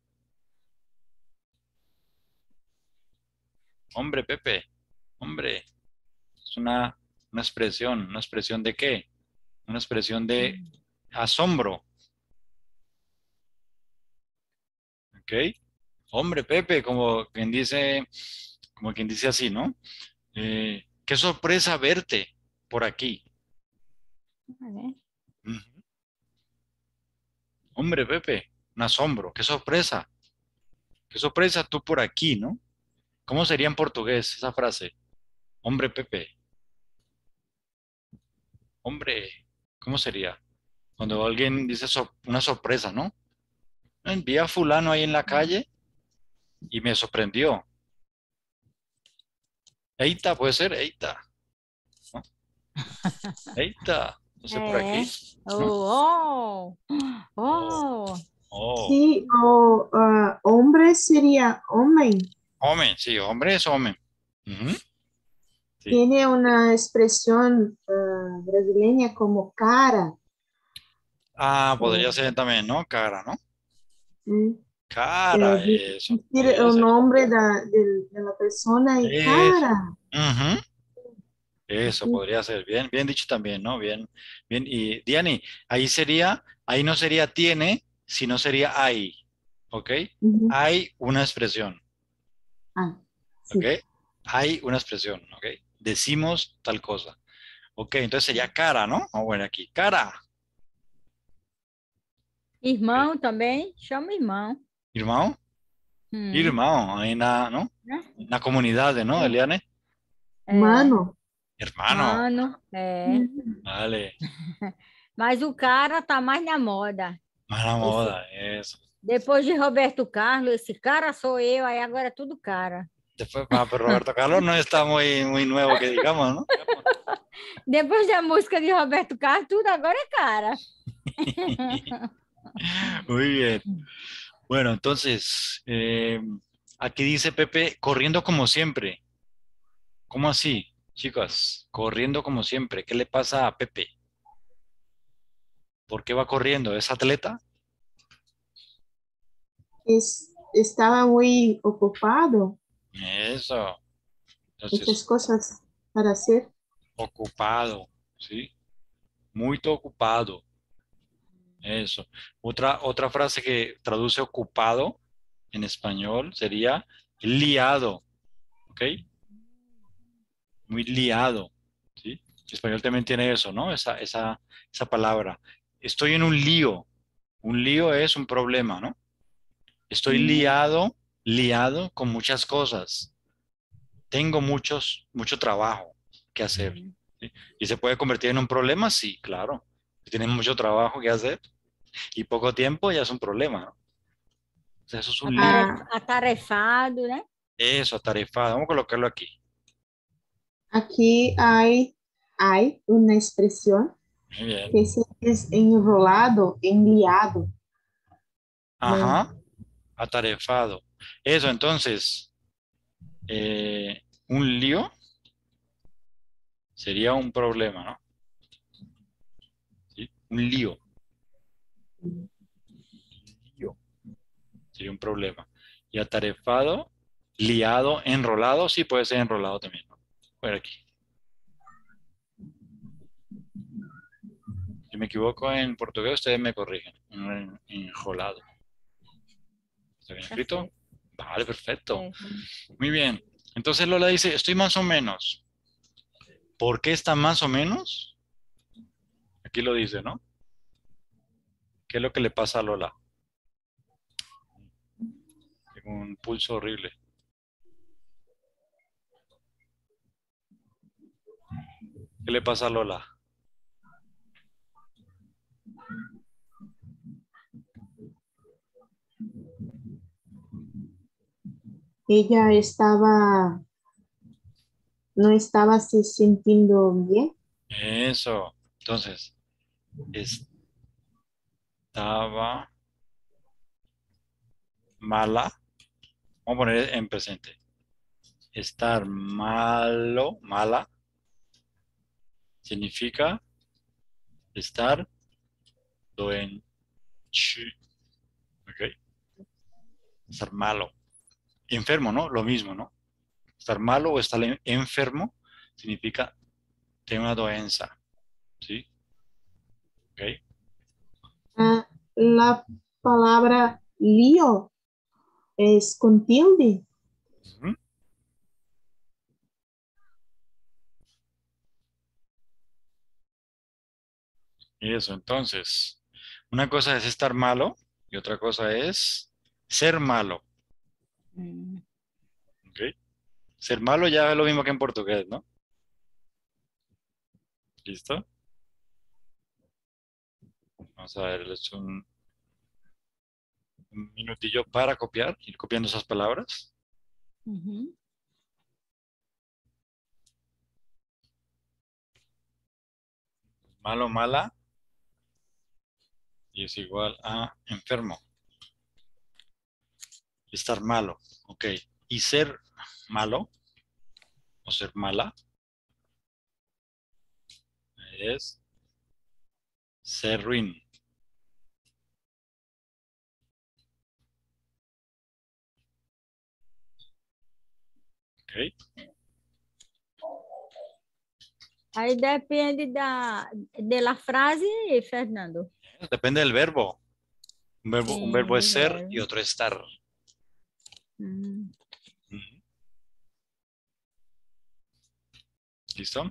Hombre Pepe, hombre, es una, una expresión, ¿una expresión de qué? Una expresión de Hum, asombro, ¿ok? Hombre Pepe, como quien dice, como quien dice así, ¿no? Eh, qué sorpresa verte por aquí. ah, é? Ujú. Hombre Pepe, un asombro, qué sorpresa, qué sorpresa tú por aquí, ¿no? ¿Cómo sería en portugués esa frase? Hombre Pepe, hombre, ¿cómo sería? Cuando alguien dice sor- una sorpresa, ¿no? Vi a fulano ahí en la calle y me sorprendió. Eita, puede ser, Eita, ¿no? Eita, no sé por É. aquí, ¿no? Oh, oh, Oh, oh. oh, Sí, o ah, hombre sería hombre. hombre, sí, hombre es hombre. Ujú, sí. Tiene una expresión ah, brasileña como cara. Ah, podría O, ser también, ¿no? Cara, ¿no? ¿sí? Cara, eh, eso. decir Podría el ser. nombre da- del- de la persona y Eso. cara. Ujú. Eso Así. podría ser. Bien, bien dicho también, ¿no? Bien, bien. Y Diani, ahí sería, ahí no sería tiene, sino sería hay. ¿Ok? Ujú. Hay una expresión. Ah, ¿Ok? sí. Hay una expresión. ¿Ok? Decimos tal cosa. Ok, entonces sería cara, ¿no? Vamos a poner aquí. Cara. Ok. Irmão também, chama irmão. Irmão. Hum, Irmão. Ahí na, ¿no? né? La comunidad, ¿no? É, Eliane. é, Mano. Hermano. mano, é. Uhum. Vale. Mas o cara tá mais na moda. Mala Esse, moda. Eso. depois de Roberto Carlos, esse cara sou eu, aí agora é tudo cara. Después, ah, pero Roberto Carlos no está muy, muy nuevo que digamos, ¿no? Depois da música de Roberto Carlos, tudo agora é cara. Muy bien. Bueno, entonces, eh, aquí dice Pepe, corriendo como siempre. ¿Cómo así, chicas? Corriendo como siempre. ¿Qué le pasa a Pepe? ¿Por qué va corriendo? ¿Es atleta? Es- estaba muy ocupado. Eso. Muchas Entonces, cosas para hacer. ocupado, ¿sí? Muy ocupado. Eso. Otra, otra frase que traduce ocupado en español sería liado, ¿ok? Muy liado, ¿sí? El español también tiene eso, ¿no? Esa, esa, esa palabra. Estoy en un lío. Un lío es un problema, ¿no? Estoy Uhum. liado, liado con muchas cosas. Tengo muchos, mucho trabajo que hacer. ¿Sí? ¿Y se puede convertir en un problema? Sí, claro. Si tienes mucho trabajo que hacer y poco tiempo, ya es un problema, ¿no? O sea, eso es un lío. Ataref- Ah, Atarefado, né? Eso, atarefado. Vamos a colocarlo aquí. aquí hay, hay una expresión Muy bien. que se dice enrolado, enliado. ¿No? Ajá, atarefado. Eso, entonces, eh, un lío sería un problema, ¿no? ¿Sí? Un lío, lío sería un problema. Y atarefado, liado, enrolado, sí puede ser enrolado también, ¿no? Por aquí. Si me equivoco en portugués, ustedes me corrigen. En- Enrolado. ¿Está bien Tá escrito? certo. Vale, perfecto. É. Muy bien. Entonces Lola dice, estoy más o menos. ¿Por qué está más o menos? Aquí lo dice, ¿no? ¿Qué es lo que le pasa a Lola? Tengo un pulso horrible. ¿Qué le pasa a Lola? Ella estaba, no estaba se sintiendo bien. Eso. Entonces, estaba mala. Vamos a poner en presente. Estar malo, mala, significa estar doente. ¿Ok? Estar malo. Enfermo, ¿no? Lo mismo, ¿no? Estar malo o estar en- enfermo significa tener una doenza. ¿Sí? ¿Ok? Ah, la palabra lío es con tilde. Ujú. Y eso, entonces, una cosa es estar malo y otra cosa es ser malo. Hum. ¿Ok? Ser malo ya es lo mismo que en portugués, ¿no? ¿Listo? Vamos a ver, es un, un minutillo para copiar, ir copiando esas palabras. Uhum. Malo, mala, y es igual a enfermo. Estar malo, ok. Y ser malo o ser mala es ser ruin. Ok. Aí depende da, de la frase, Fernando. Depende del verbo. Un verbo, un verbo es Sí, ser verbo. y otro es estar. Mm. Ujú. ¿Listo?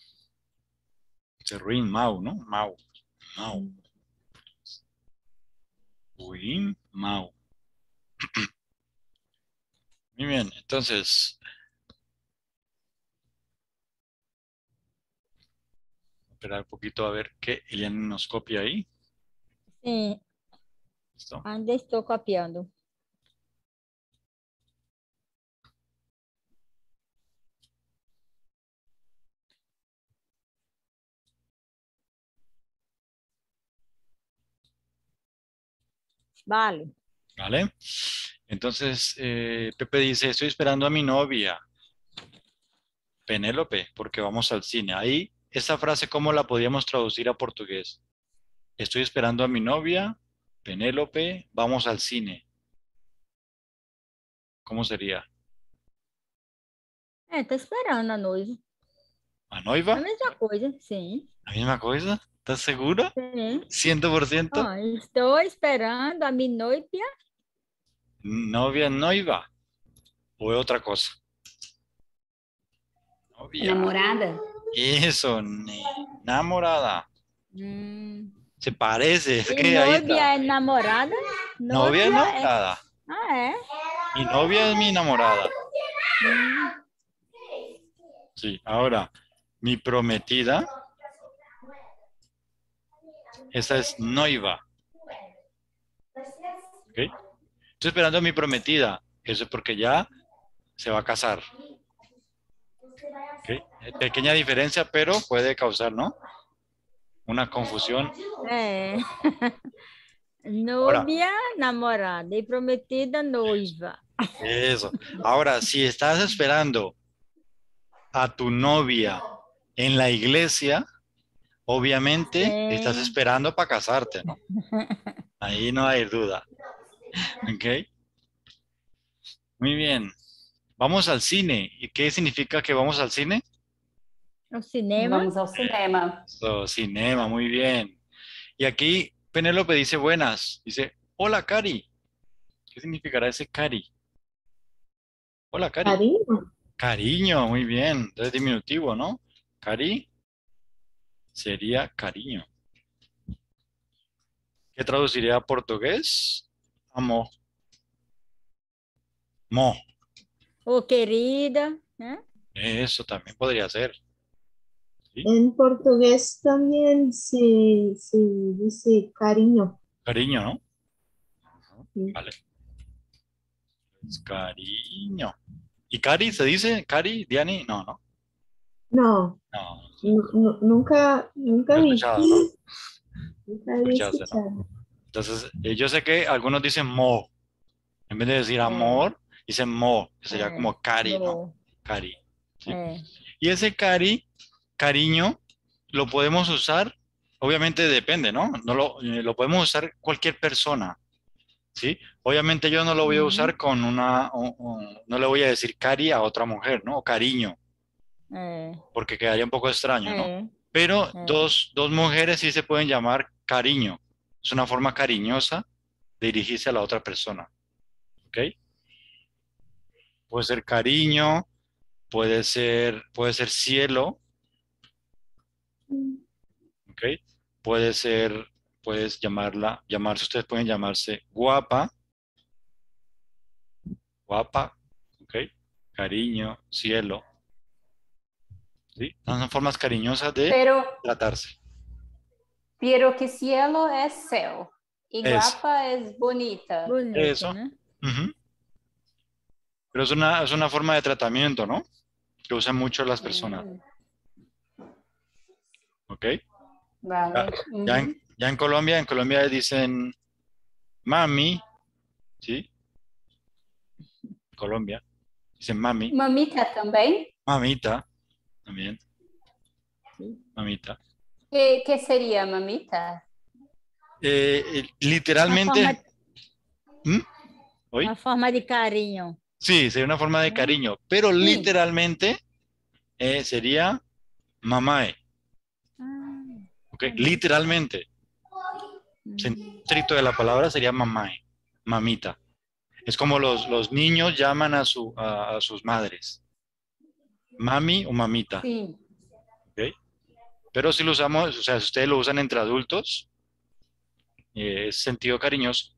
Se ruin, mau, ¿no? Mau. Mau. Ruin, mau. Muy bien, entonces. Esperar un poquito a ver que Eliane nos copia ahí. Sim, ¿Listo? ainda estou copiando. Vale. ¿Vale? Entonces, eh, Pepe dice, estoy esperando a mi novia, Penélope, porque vamos al cine. Ahí, esa frase, ¿cómo la podríamos traducir a portugués? Estoy esperando a mi novia, Penélope, vamos al cine. ¿Cómo sería? É, tô esperando a noiva. ¿A A noiva? mesma coisa, sim. ¿La misma cosa? ¿Estás segura? Sim. ¿Cien por ciento? Ó, estou esperando a minha noiva. Novia, noiva. ¿O es otra cosa? Novia. Namorada? Eso, ne- enamorada. Hum. Se parece, es E que ahí noiva está. é namorada? Novia es Noiva é... enamorada. Ah, é? Mi novia es mi enamorada. Hum. Sí, ahora, mi prometida, esa es noiva. ¿Ok? Estoy esperando a mi prometida. Eso es porque ya se va a casar. ¿Ok? Pequeña diferencia, pero puede causar, ¿no? Una confusión. É. Ahora, Núbia, namorada. E prometida, noiva. eso. Ahora, si estás esperando a tu novia en la iglesia, obviamente estás Sim. esperando para casarte, ¿no? Ahí no hay duda. ¿Ok? Muy bien. Vamos al cine. ¿Y qué significa que vamos al cine? No cinema. Vamos ao cinema. So, cinema, muy bien. Y aquí Penélope dice buenas. Dice, hola, Cari. ¿Qué significará ese Cari? Hola, Cari. Cariño. Cariño, muy bien. Entonces diminutivo, ¿no? Cari sería cariño. ¿Qué traduciría a portugués? Amor. Mo. Ô, querida. Né? Eso también podría ser. ¿Sí? En portugués también se, se dice cariño. Cariño, ¿no? Sí. Vale. Es cariño. ¿Y Cari se dice? ¿Cari? ¿Diani? No, no. No, No, nu- nu- nunca, nunca no he vi. escuchado, ¿no? Nunca había Escuchaste, ¿no? escuchado. Entonces, eh, yo sé que algunos dicen mo. En vez de decir É. amor, dicen mo, que sería É. como cari, ¿no? No. Cari. ¿Sí? É. Y ese cari, cariño, lo podemos usar, obviamente depende, ¿no? No lo, eh, lo podemos usar cualquier persona, ¿sí? Obviamente yo no lo voy a usar Uhum. con una, o- o- no le voy a decir cari a otra mujer, ¿no? O cariño, É. porque quedaría un poco extraño, ¿no? É. Pero É. dos, dos mujeres sí se pueden llamar cariño. Es una forma cariñosa de dirigirse a la otra persona, ¿ok? Puede ser cariño, puede ser, puede ser cielo, ¿ok? Puede ser, puedes llamarla, llamarse, ustedes pueden llamarse guapa, guapa, ¿ok? Cariño, cielo, ¿sí? Son formas cariñosas de Pero, tratarse. pero que cielo é céu. E Eso. guapa é bonita. Bonito, Eso. né? Ujú. Pero es una, es una forma de tratamiento, ¿no? Que usan mucho las personas, Hum, ¿ok? vale. Ya, ya en, Uhum. ya en Colombia, en Colombia dicen mami, ¿sí? Colombia, dicen mami, Mamita também? mamita, también, Sim. mamita. Que, que seria mamita? Eh, eh, Uma literalmente, forma, ¿Mm? ¿Hoy? uma forma de carinho. Sí, sería una forma de cariño, pero literalmente eh, sería mamae, Ah, ¿ok? olha. Literalmente, sentido Hum. estricto de la palabra sería mamae, mamita. Es como los, los niños llaman a, su, a, a sus madres, mami o mamita, Sim. ¿ok? Pero si lo usamos, o sea, si ustedes lo usan entre adultos, eh, es sentido cariñoso,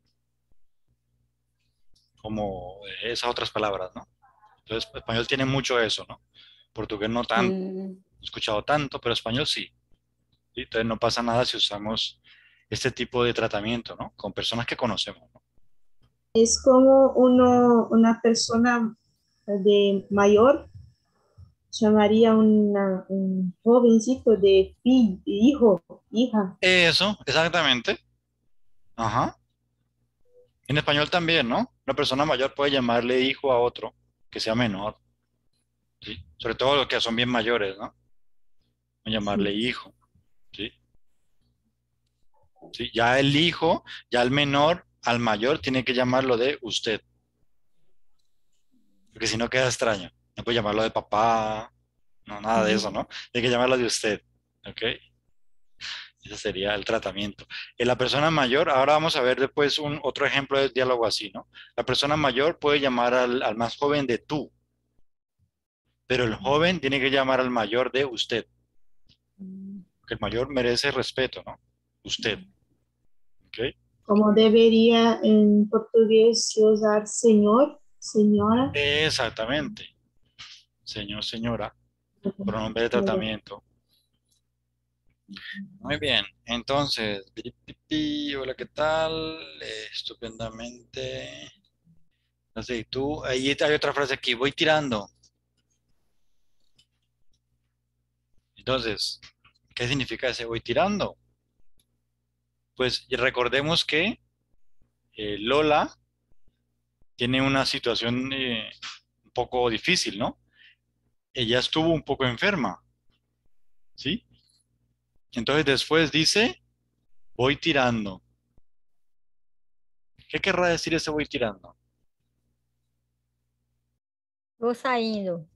como esas otras palabras, ¿no? Entonces, español tiene mucho eso, ¿no? Portugués no tanto, Hum. he escuchado tanto, pero español sí. ¿Sí? Entonces no pasa nada si usamos este tipo de tratamiento, ¿no? Con personas que conocemos, ¿no? Es como uno, una persona de mayor llamaría una, un jovencito de fi- hijo, hija. Eso, exactamente. Ajá. En español también, ¿no? Una persona mayor puede llamarle hijo a otro que sea menor, ¿sí? Sobre todo los que son bien mayores, ¿no? Llamarle Sí. hijo, ¿sí? ¿Sí? Ya el hijo, ya el menor, al mayor tiene que llamarlo de usted, porque si no queda extraño. No puede llamarlo de papá, no, nada de eso, Ujú. ¿no? Tiene que llamarlo de usted, ¿ok? Ese sería el tratamiento. En la persona mayor, ahora vamos a ver después un otro ejemplo de diálogo así, ¿no? La persona mayor puede llamar al, al más joven de tú, pero el joven tiene que llamar al mayor de usted, Hum. porque el mayor merece respeto, ¿no? Usted, ¿ok? Como debería en portugués usar señor, señora. Exactamente, señor, señora, pronombre de Señora. tratamiento. Muy bien, entonces, pi, pi, pi, hola, ¿qué tal? Eh, estupendamente. No sé, ¿y tú? Ahí hay otra frase aquí, voy tirando. Entonces, ¿qué significa ese voy tirando? Pues recordemos que eh, Lola tiene una situación eh, un poco difícil, ¿no? Ella estuvo un poco enferma, ¿sí? Entonces después dice, voy tirando. ¿Qué querrá decir ese voy tirando? Vou saindo.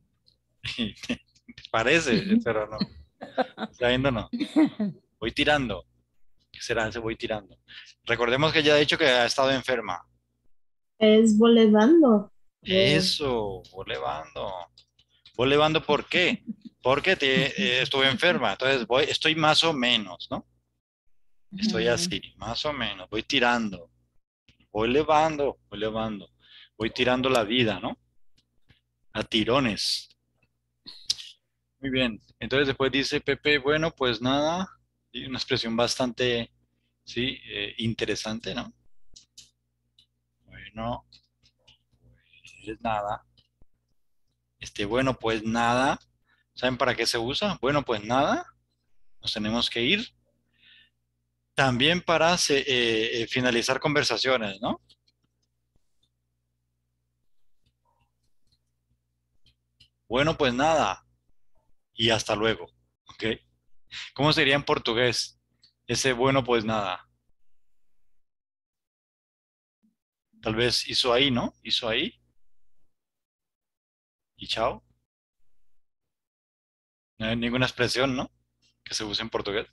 Parece, pero no. Está viendo, no. Voy tirando. ¿Qué será ese voy tirando? Recordemos que ella ha dicho que ha estado enferma. Es volevando. O- Eso, voy levando. Voy levando, ¿por qué? Porque te, eh, estuve enferma. Entonces voy, estoy más o menos, ¿no? Estoy Uhum. así, más o menos. Voy tirando. Voy levando, voy levando. Voy tirando la vida, ¿no? A tirones. Muy bien. Entonces después dice Pepe, bueno, pues nada. Y una expresión bastante, sí, eh, interesante, ¿no? Bueno, pues nada. Este, bueno, pues nada. ¿Saben para qué se usa? Bueno, pues nada. Nos tenemos que ir. También para se- eh, eh, finalizar conversaciones, ¿no? Bueno, pues nada. Y hasta luego. ¿Ok? ¿Cómo sería en portugués? Ese bueno, pues nada. Tal vez hizo ahí, ¿no? Hizo ahí y chao. No hay ninguna expresión, ¿no? Que se use en portugués.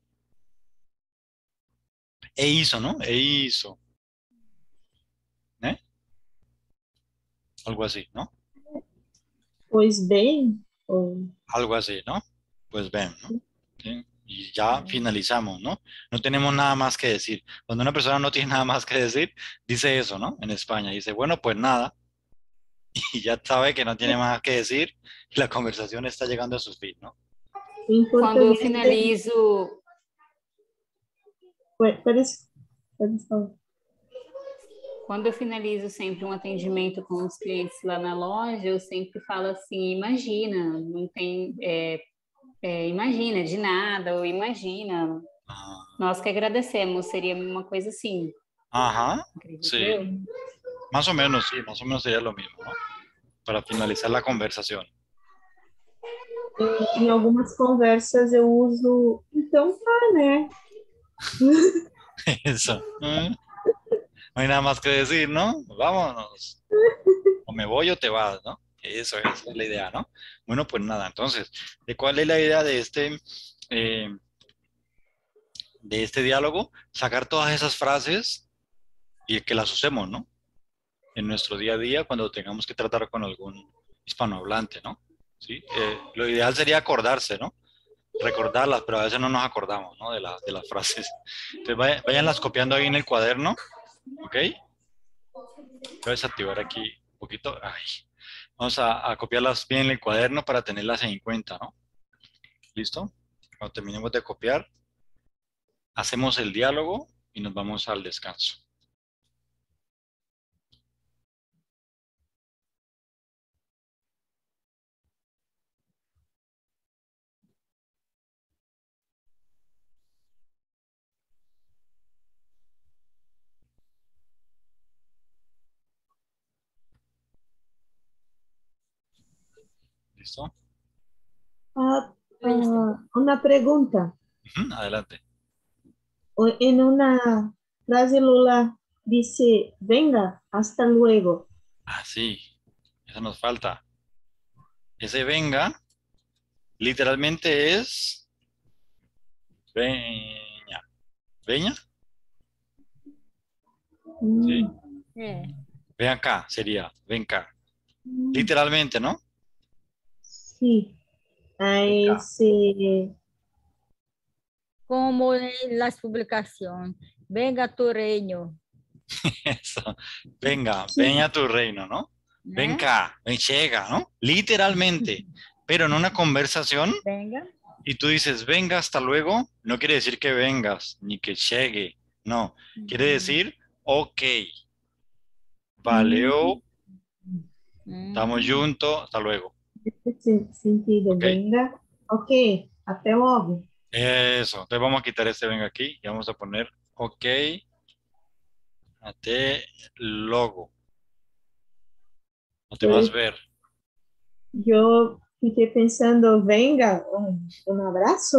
E hizo, ¿no? E hizo. ¿Eh? Algo así, ¿no? Pois bem, ou Algo así, ¿no? Pues ven, ¿no? ¿Sí? Y ya finalizamos, ¿no? No tenemos nada más que decir. Cuando una persona no tiene nada más que decir, dice eso, ¿no? En España dice, bueno, pues nada. Y ya sabe que no tiene más que decir y la conversación está llegando a su fin, ¿no? em Quando eu português tem. finalizo, Pode, pode pode falar. quando eu finalizo sempre um atendimento com os clientes lá na loja, eu sempre falo assim, imagina, não tem, é, é, imagina, de nada, ou imagina, Ah, nós que agradecemos, seria uma coisa assim, ajá, acredito sí. eu. Más o menos, sí, más o menos sería lo mismo, ¿no? Para finalizar la conversación. Em, em algumas conversas eu uso, então tá, né? Eso. ¿Eh? No hay nada más que decir, ¿no? Vámonos. O me voy o te vas, ¿no? Eso, esa es la idea, ¿no? Bueno, pues nada, entonces, ¿de cuál es la idea de este, eh, de este diálogo? Sacar todas esas frases y que las usemos, ¿no? En nuestro día a día cuando tengamos que tratar con algún hispanohablante, ¿no? ¿Sí? Eh, lo ideal sería acordarse, ¿no? Recordarlas, pero a veces no nos acordamos, ¿no? De, la, de las frases. Entonces vaya, váyanlas copiando ahí en el cuaderno, ¿ok? Voy a desactivar aquí un poquito. Ay. Vamos a, a copiarlas bien en el cuaderno para tenerlas en cuenta, ¿no? ¿Listo? Cuando terminemos de copiar, hacemos el diálogo y nos vamos al descanso. ¿Listo? Ah, Listo. ah, una pregunta. Ujú, adelante. O- En una frase Lola dice, venga, hasta luego. Ah, sí, eso nos falta. Ese venga, literalmente es veña. ¿Veña? Sí. Mm, É. Ven acá, sería, ven acá. mm, Literalmente, ¿no? sí. Ven Aí acá. se Como en las publicaciones. Venga tu reino, Eso. Venga, ven sim, a tu reino, ¿no? Ven né? acá, ven, llega, ¿no? Literalmente. Pero en una conversación, Venga. y tú dices, venga, hasta luego, no quiere decir que vengas, ni que llegue. No, quiere Hum, decir, ok, hum, valeu, estamos hum, juntos, hasta luego. nesse sentido, ¿Ok? venga. Ok, até logo. Eso. Entonces vamos a quitar este venga aquí y vamos a poner, ok, te logo. No te vas a Foi- ver. Eu fiquei pensando, venga, um, um abraço?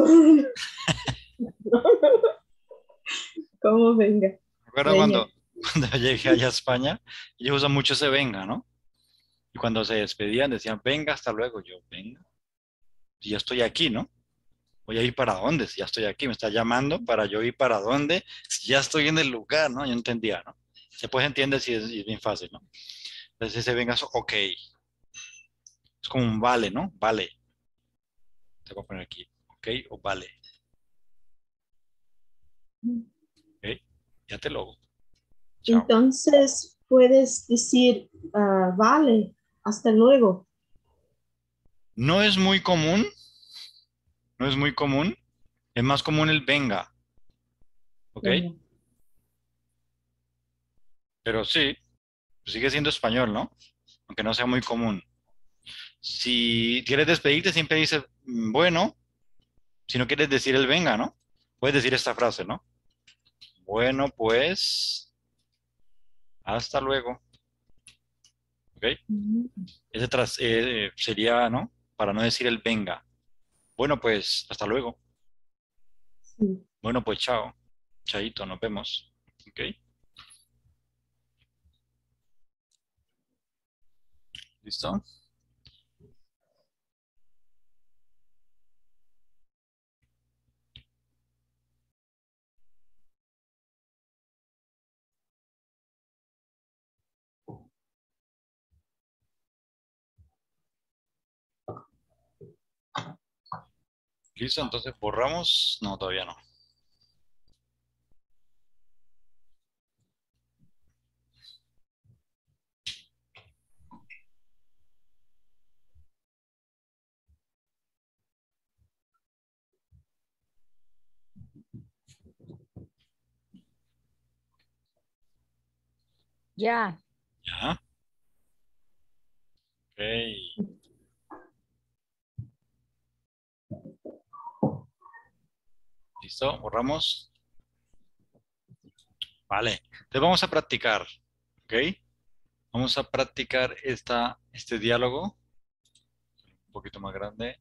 Como venga? Recuerdo cuando, Venha. cuando llegué allá a España, ellos usan mucho ese venga, ¿no? Y cuando se despedían decían, venga, hasta luego. Yo, venga, si ya estoy aquí, ¿no? Voy a ir para dónde, si ya estoy aquí, me está llamando para yo ir para dónde, si ya estoy en el lugar, ¿no? Yo entendía, ¿no? Después entiende si es, si es bien fácil, ¿no? Entonces ese venga es ok, es como un vale, ¿no? Vale, te voy a poner aquí, ok, o vale, ok, ya te lo, chao. Entonces, puedes decir, ah, vale, hasta luego. No es muy común, no es muy común, es más común el venga, ¿ok? Venga. Pero sí, sigue siendo español, ¿no? Aunque no sea muy común. Si quieres despedirte, siempre dices, "Mm, bueno", si no quieres decir el venga, ¿no? Puedes decir esta frase, ¿no? Bueno, pues, hasta luego, ¿ok? Hum, Ese tras, eh, sería, ¿no? Para no decir el venga. Bueno, pues, hasta luego. sim. Bueno, pues, chao. Chaito, nos vemos, ¿ok? ¿Listo? ¿Listo? Entonces, borramos. No, todavía no. ya. Ya. Ok. ¿Listo? Borramos. Vale. Entonces vamos a practicar, ¿ok? Vamos a practicar esta, este diálogo un poquito más grande.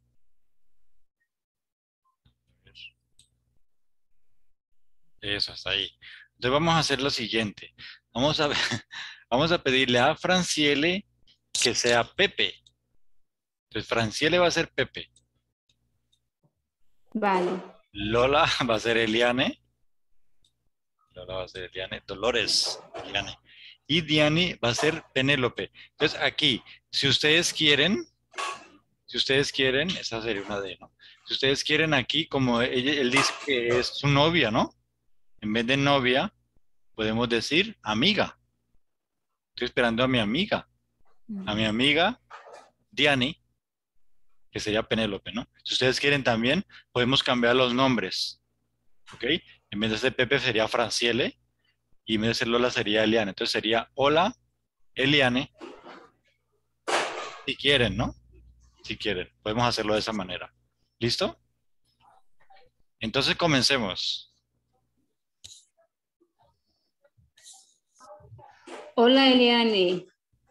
Eso, está ahí. Entonces vamos a hacer lo siguiente. Vamos a, vamos a pedirle a Franciele que sea Pepe. Entonces, Franciele va a ser Pepe. Vale. Lola va a ser Eliane. Lola va a ser Eliane. Dolores, Eliane. Y Diani va a ser Penélope. Entonces, aquí, si ustedes quieren, si ustedes quieren, esa sería una D, ¿no? Si ustedes quieren aquí, como ella- él dice que es su novia, ¿no? En vez de novia, podemos decir amiga. Estoy esperando a mi amiga. A mi amiga Diani, que sería Penélope, ¿no? Si ustedes quieren también, podemos cambiar los nombres, ¿ok? En vez de ser Pepe sería Franciele y en vez de ser Lola sería Eliane. Entonces sería Hola, Eliane, si quieren, ¿no? Si quieren, podemos hacerlo de esa manera. ¿Listo? Entonces comencemos. Hola, Eliane.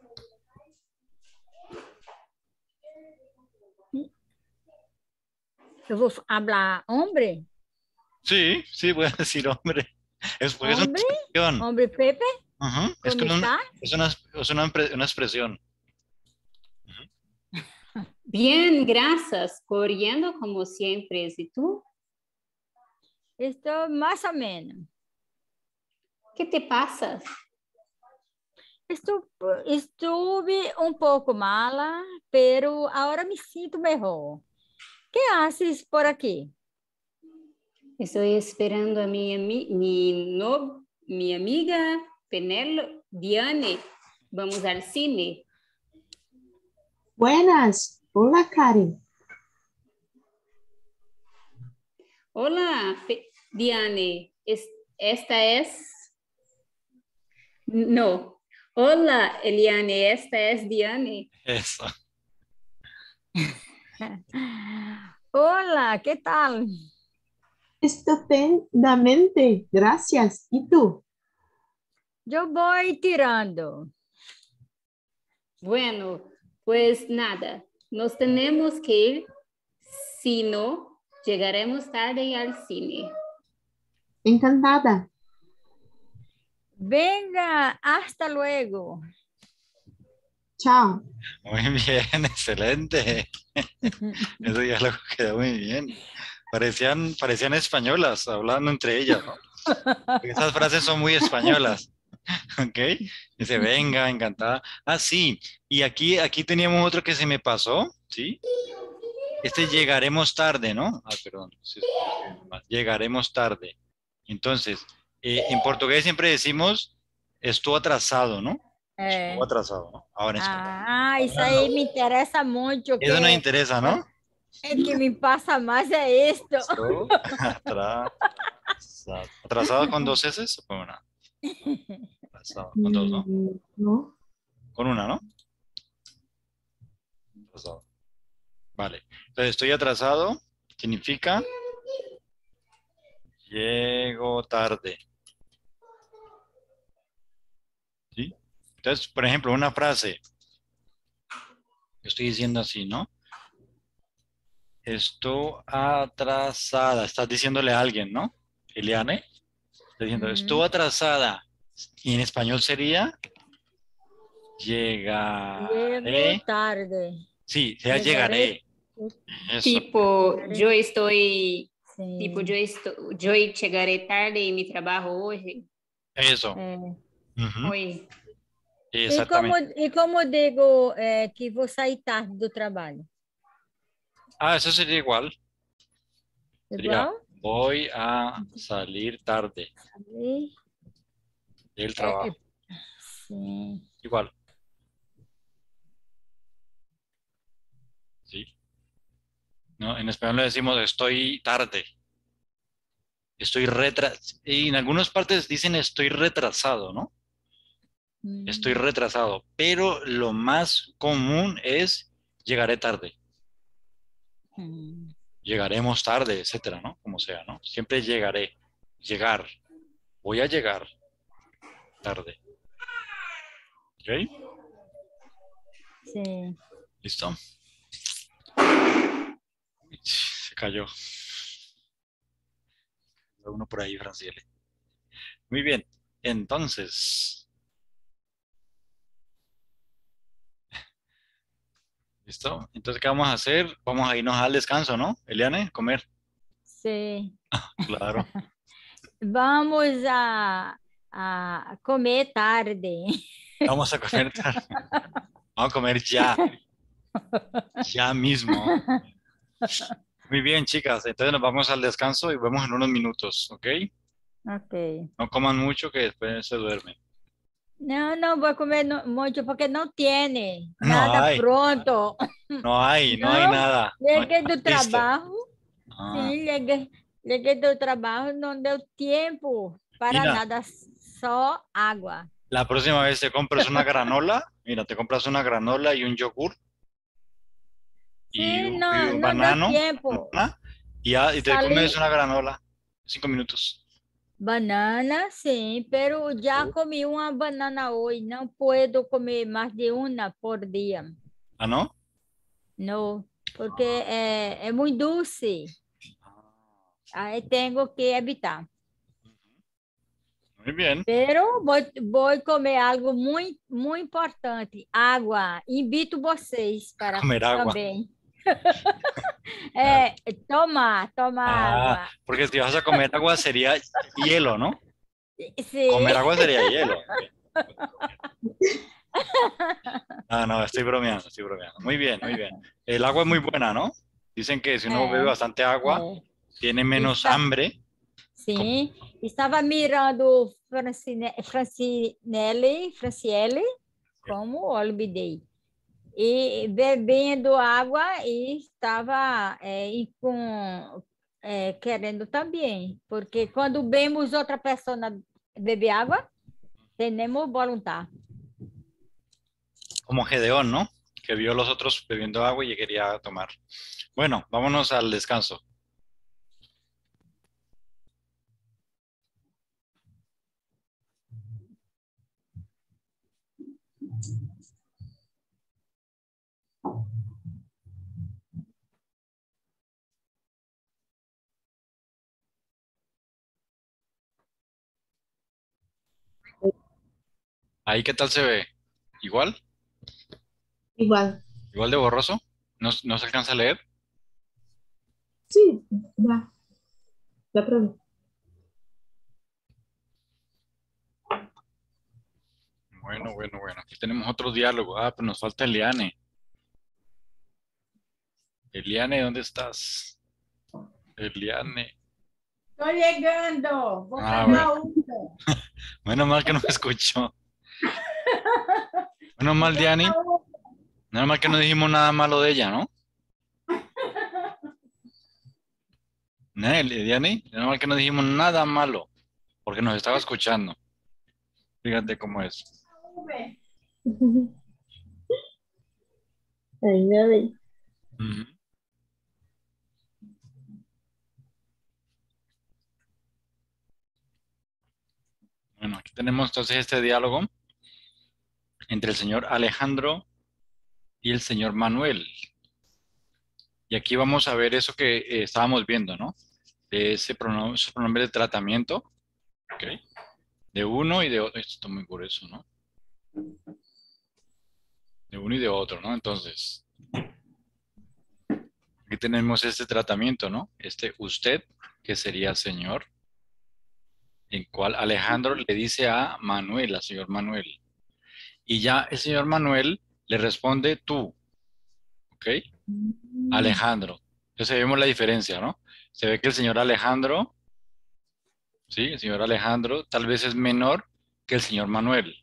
Eu vou falar homem? Sí, sí, voy a decir hombre. Es, porque es una Hombre? expresión. Homem Pepe? Ujú. Es, Como que una, está? es, una, es una, empre- una expresión. Bien, gracias. Corriendo como siempre. ¿Y tú? Estou mais ou menos. ¿Qué te pasa? Estou, estuve um pouco mala, pero agora me sinto melhor. Que haces por aqui? Estoy esperando a mi, ami- mi, no, mi amiga Penelo, Diane. Vamos al cine. Buenas. Hola, Karen. Hola, Pe- Diane. Es- esta es... No. Hola, Eliane. Esta es Diane. Eso. Olá, que tal? Estupendamente. Gracias. ¿Y tú? Eu vou tirando. Bueno, pues nada. Nos tenemos que ir. Si no, llegaremos tarde al cine. Encantada. Venga, hasta luego. Chao. Muy bien, excelente. Eso ya lo quedó muy bien. Parecían, parecían españolas, hablando entre ellas, ¿no? Porque esas frases son muy españolas. ¿Ok? Dice, venga, encantada. Ah, sí. Y aquí, aquí teníamos otro que se me pasó, ¿sí? Este llegaremos tarde, ¿no? Ah, perdón. Sí, sí, sí, mal. Llegaremos tarde. Entonces, eh, en portugués siempre decimos, estuvo atrasado, ¿no? Estuvo É. atrasado, ¿no? Ahora en español. Ah, isso aí me interessa muito, Eso nos que interesa, ¿no? é que me passa mais é isto. Estuvo atrasado. ¿Atrasado con dos S o con una? Atrasado con dos, ¿no? Mm, no. Con una, ¿no? Atrasado. Vale. Entonces, estoy atrasado significa llego tarde. ¿Sí? Entonces, por ejemplo, una frase. Yo estoy diciendo así, ¿no? Estoy atrasada. Estás diciéndole a alguien, ¿no? Eliane. Estás diciendo, estoy atrasada. Y en español sería llegaré. Chego tarde. Sí, sea Llegaré. llegaré. Eso. Tipo, yo estoy, Sim. tipo, yo, estoy, yo llegaré tarde en mi trabajo hoy. Eso. É. Ujú. Hoy. E como, Exactamente. e como digo é, que vou sair tarde do trabalho? Ah, eso sería igual. Sería, Igual? voy a salir tarde Ali. del É, trabajo. é, sim. Igual. ¿Sí? ¿No? En español le decimos estoy tarde. Estoy retrasado. Y en algunas partes dicen estoy retrasado, ¿no? Hum. Estoy retrasado. Pero lo más común es llegaré tarde. Hum. Llegaremos tarde, etcétera, ¿no? Como sea, ¿no? Siempre llegaré. Llegar. Voy a llegar tarde. ¿Ok? Sim. ¿Listo? Uy, se cayó. Uno por ahí, Franciele. Muy bien. Entonces, ¿Listo? Entonces, ¿qué vamos a hacer? Vamos a irnos al descanso, ¿no? Eliane, comer. Sí. Claro. Vamos a, a comer tarde. Vamos a comer tarde. Vamos a comer ya, ya mismo. Muy bien, chicas. Entonces nos vamos al descanso y vemos en unos minutos, ¿ok? Ok. No coman mucho que después se duermen. No, no voy a comer no- mucho porque no tiene No nada hay, pronto. no hay, no hay Não, nada. No hay cheguei nada do listo. trabalho, Ah, sim, cheguei, cheguei do trabalho, não deu tempo para mira, nada, só água. la próxima vez te compras una granola. Mira, te compras una granola y un yogur y, Sim, un- y não, un não deu banano, tempo. banana, y, ya, y te comes Salí una granola. Cinco minutos. banana, sim, pero já comi uma banana hoje, não puedo comer mais de uma por dia. ¿Ah, no? Não, porque é, é muito doce, aí tenho que evitar. Muy bien. Pero vou, vou comer algo muito, muito importante, água. Invito vocês para Comer agua. também. Claro. É, tomar, tomar Ah, água. porque si vas a comer agua sería hielo, ¿no? Sim, Comer agua sería hielo. Ah, no, estoy bromeando, estoy bromeando. Muy bien, muy bien. El agua es muy buena, ¿no? Dicen que si uno bebe é, bastante agua, é. tiene menos Está, hambre. sim, estava mirando Francine, Francinelli, Franciele, como olvidei. E bebendo água e estava é, e com, é, querendo também, porque quando vemos outra pessoa beber água, temos voluntar. Como Gedeón, ¿no? Que vio a los otros bebiendo agua y quería tomar. Bueno, vámonos al descanso. Ahí, ¿qué tal se ve? ¿Igual? Igual. ¿Igual de borroso? ¿No, no se alcanza a leer? Sí, da, da para ver. Bueno, bueno, bueno. Aquí tenemos otro diálogo. Ah, pero nos falta Eliane. Eliane, ¿dónde estás? Eliane. Estou chegando, vou Ah, pegar bueno. Uber. Menos mal que no me escuchó. Menos mal, Diani. Menos mal que no dijimos nada malo de ella, ¿no? ¿No, Diani? Menos mal que no dijimos nada malo, porque nos estaba escuchando. Fíjate cómo es. Uber. Ainda bem. Ujú. Bueno, aquí tenemos entonces este diálogo entre el señor Alejandro y el señor Manuel. Y aquí vamos a ver eso que eh, estábamos viendo, ¿no? De ese pronombre, ese pronombre de tratamiento, ¿ok? De uno y de otro. Esto está muy grueso, ¿no? De uno y de otro, ¿no? Entonces, aquí tenemos este tratamiento, ¿no? Este usted, que sería señor, en cual Alejandro le dice a Manuel, al señor Manuel. Y ya el señor Manuel le responde tú, ¿ok? Alejandro. Entonces vemos la diferencia, ¿no? Se ve que el señor Alejandro, ¿sí? El señor Alejandro tal vez es menor que el señor Manuel,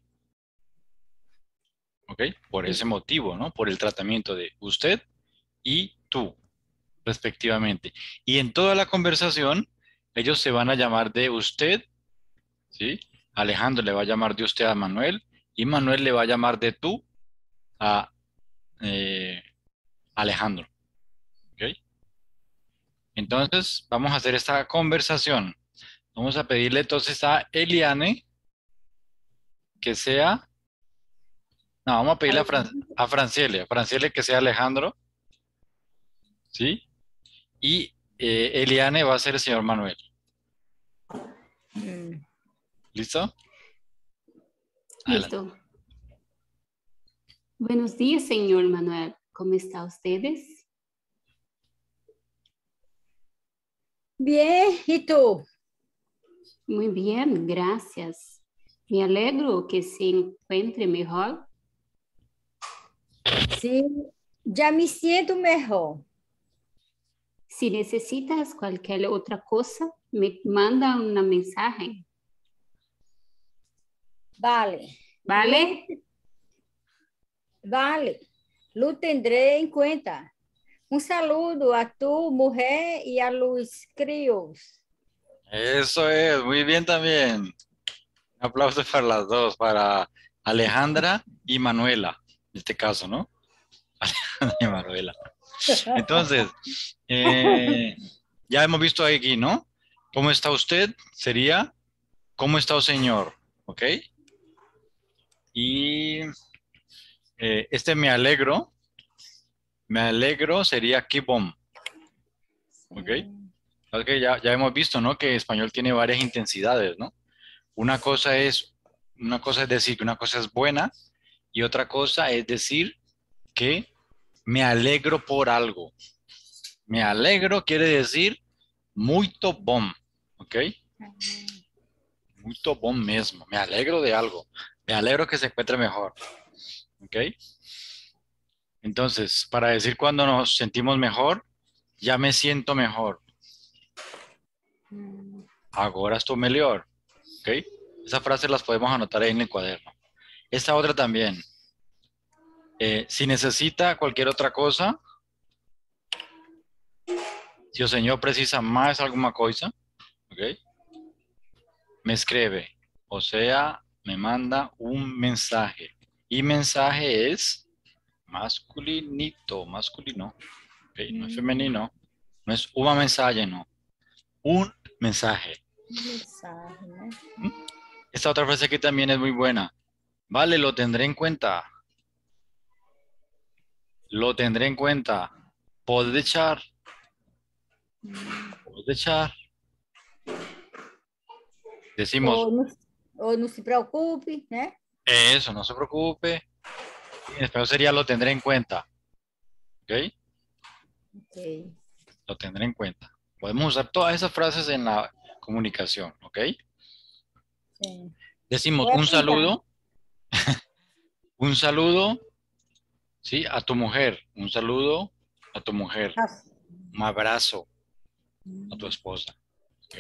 ¿ok? Por ese motivo, ¿no? Por el tratamiento de usted y tú, respectivamente. Y en toda la conversación, ellos se van a llamar de usted, ¿sí? Alejandro le va a llamar de usted a Manuel y Manuel le va a llamar de tú a eh, Alejandro, ¿ok? Entonces, vamos a hacer esta conversación. Vamos a pedirle entonces a Eliane que sea, no, vamos a pedirle a, Fran, a Franciele, a Franciele que sea Alejandro, ¿sí? Y eh, Eliane va a ser el señor Manuel. Hum. ¿Listo? Adelante. Listo. Buenos días, señor Manuel. ¿Cómo están ustedes? Bien, ¿y tú? Muy bien, gracias. Me alegro que se encuentre mejor. Sí, ya me siento mejor. Si necesitas cualquier otra cosa, me manda una mensaje, Vale. ¿vale? Lo, vale, lo tendré en cuenta. Un saludo a tu mujer y a los críos. Eso es, muy bien también. Un aplauso para las dos, para Alejandra y Manuela, en este caso, ¿no? Alejandra y Manuela. Entonces, eh, ya hemos visto aquí, ¿no? ¿Cómo está usted? Sería, ¿cómo está el señor? ¿Ok? Y eh, este me alegro, me alegro sería keep on. ¿Ok? Ok, ya, ya hemos visto, ¿no? Que español tiene varias intensidades, ¿no? Una cosa es, una cosa es decir que una cosa es buena y otra cosa es decir que me alegro por algo. Me alegro quiere decir muito bom, ¿ok? Muito bom mesmo. Me alegro de algo. Me alegro que se encuentre mejor, ¿ok? Entonces, para decir cuando nos sentimos mejor, ya me siento mejor. Ahora estoy mejor, ¿ok? Esas frases las podemos anotar ahí en el cuaderno. Esta otra también. Eh, si necesita cualquier otra cosa, si el señor precisa más alguna cosa, ¿ok? Me escribe, o sea, me manda un mensaje. Y mensaje es masculinito, masculino, ¿ok? No es femenino, no es un mensaje, no. Un mensaje. Mensaje, né? ¿Mm? Esta otra frase aquí también es muy buena. Vale, lo tendré en cuenta. Lo tendré en cuenta. Puedes echar. Puedes echar. Decimos, Ou não, ou não se preocupe, né? eso, no se preocupe. En español sería lo tendré en cuenta. ¿Ok? Ok. Lo tendré en cuenta. Podemos usar todas esas frases en la comunicación. ¿Ok? Sim. Decimos Vou un apontar. saludo. Un saludo, ¿sí? A tu mujer. Un saludo a tu mujer. Nossa. Un abrazo a tu esposa. ¿Ok?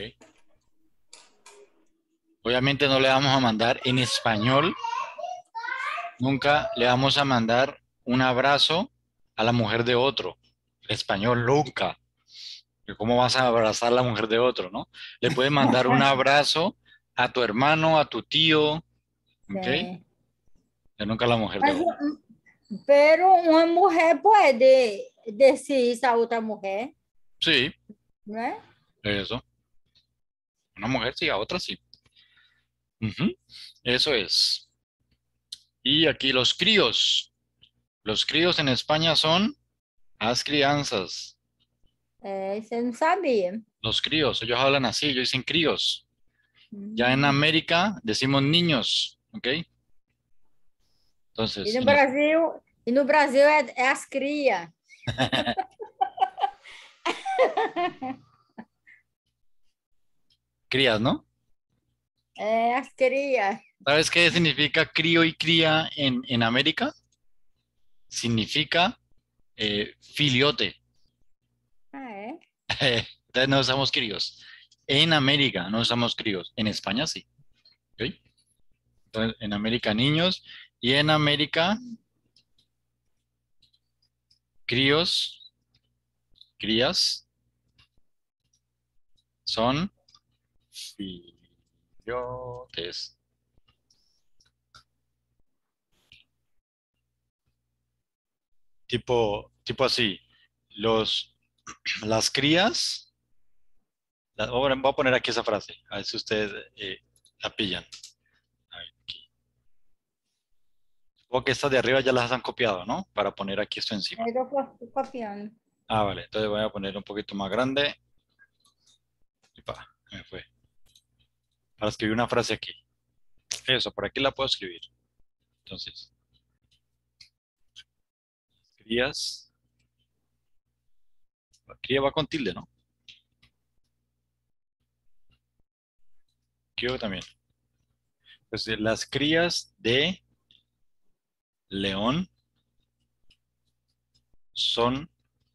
Obviamente no le vamos a mandar en español. Nunca le vamos a mandar un abrazo a la mujer de otro. En español, nunca. ¿Cómo vas a abrazar a la mujer de otro, no? Le puedes mandar un abrazo a tu hermano, a tu tío, ¿ok? Sim. Pero nunca a la mujer de Mas, otro. pero uma mulher pode decir isso a outra mulher, Sí, né? eso. Una mujer sí, a otra sí. Ujú. Eso es. Y aquí los críos. Los críos en España son las crianzas. É, isso eu não sabia. Los críos, ellos hablan así, ellos dicen críos. Ya en Hum. América decimos niños, ¿ok? E Entonces, no en es- Brasil, e no Brasil é, é as cria. crías, ¿no? É as cria. ¿Sabes qué significa crío y cría en, en América? Significa eh, filiote. Ah, é? Entonces no usamos críos. En América no usamos críos. En España sí. ¿Ok? Entonces, en América niños y en América críos, crías son filiotes. Tipo, tipo así. Los, las crías, la- voy a poner voy a poner aquí esa frase, a ver si ustedes eh, la pillan. A ver, aquí. Supongo que estas de arriba ya las han copiado, ¿no? Para poner aquí esto encima. Eu estou copiando. Ah, vale. Entonces voy a poner un poquito más grande. Y pa, me fue. Para escribir una frase aquí. Eso, por aquí la puedo escribir. Entonces, Crías. Cría va con tilde, ¿no? Yo también. Pues de las crías de león son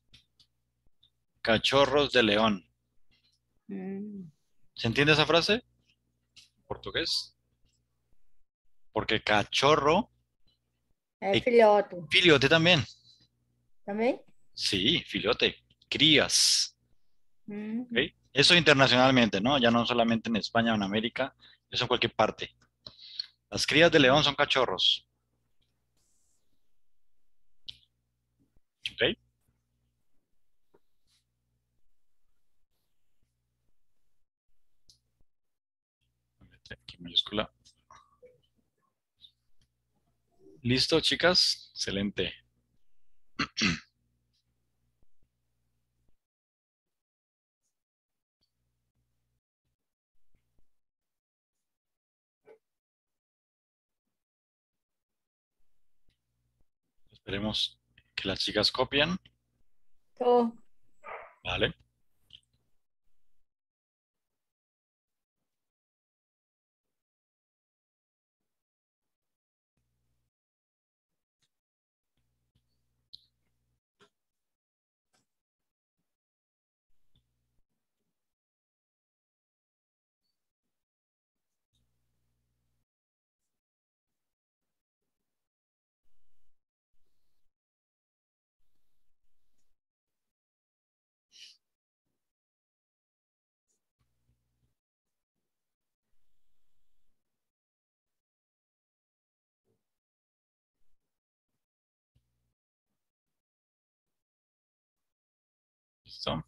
cachorros de león. Mm. ¿Se entiende esa frase? ¿En portugués? Porque cachorro, É e filhote. filhote también. Também? Sí, filhote. Crías. Hum. ¿Ok? Eso internacionalmente, ¿no? Ya no solamente en España o en América, eso en cualquier parte. Las crías de león son cachorros. ¿Ok? Aquí mayúscula. ¿Listo, chicas? Excelente. Esperemos que las chicas copien. Tô. Vale. ¿Listo?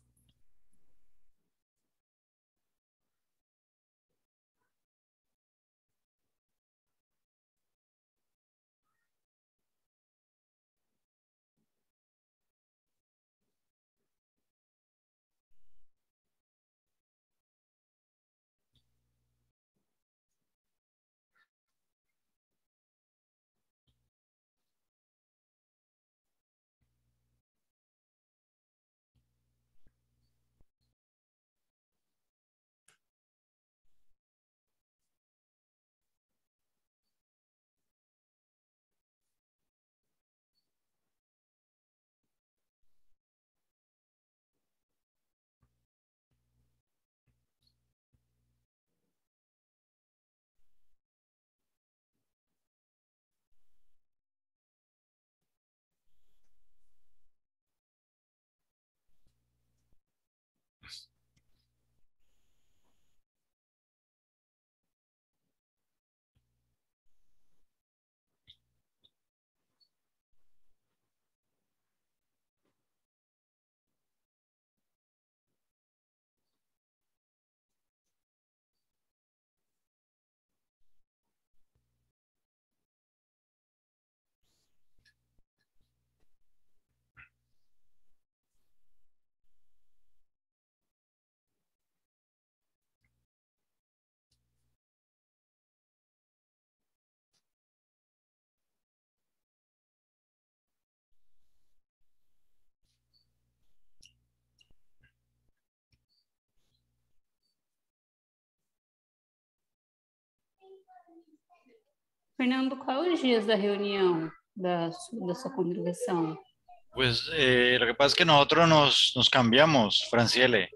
Fernando, qual os dias da reunião da, su- da sua congregação? Pues eh, lo que pasa es que nosotros nos, nos cambiamos, Franciele.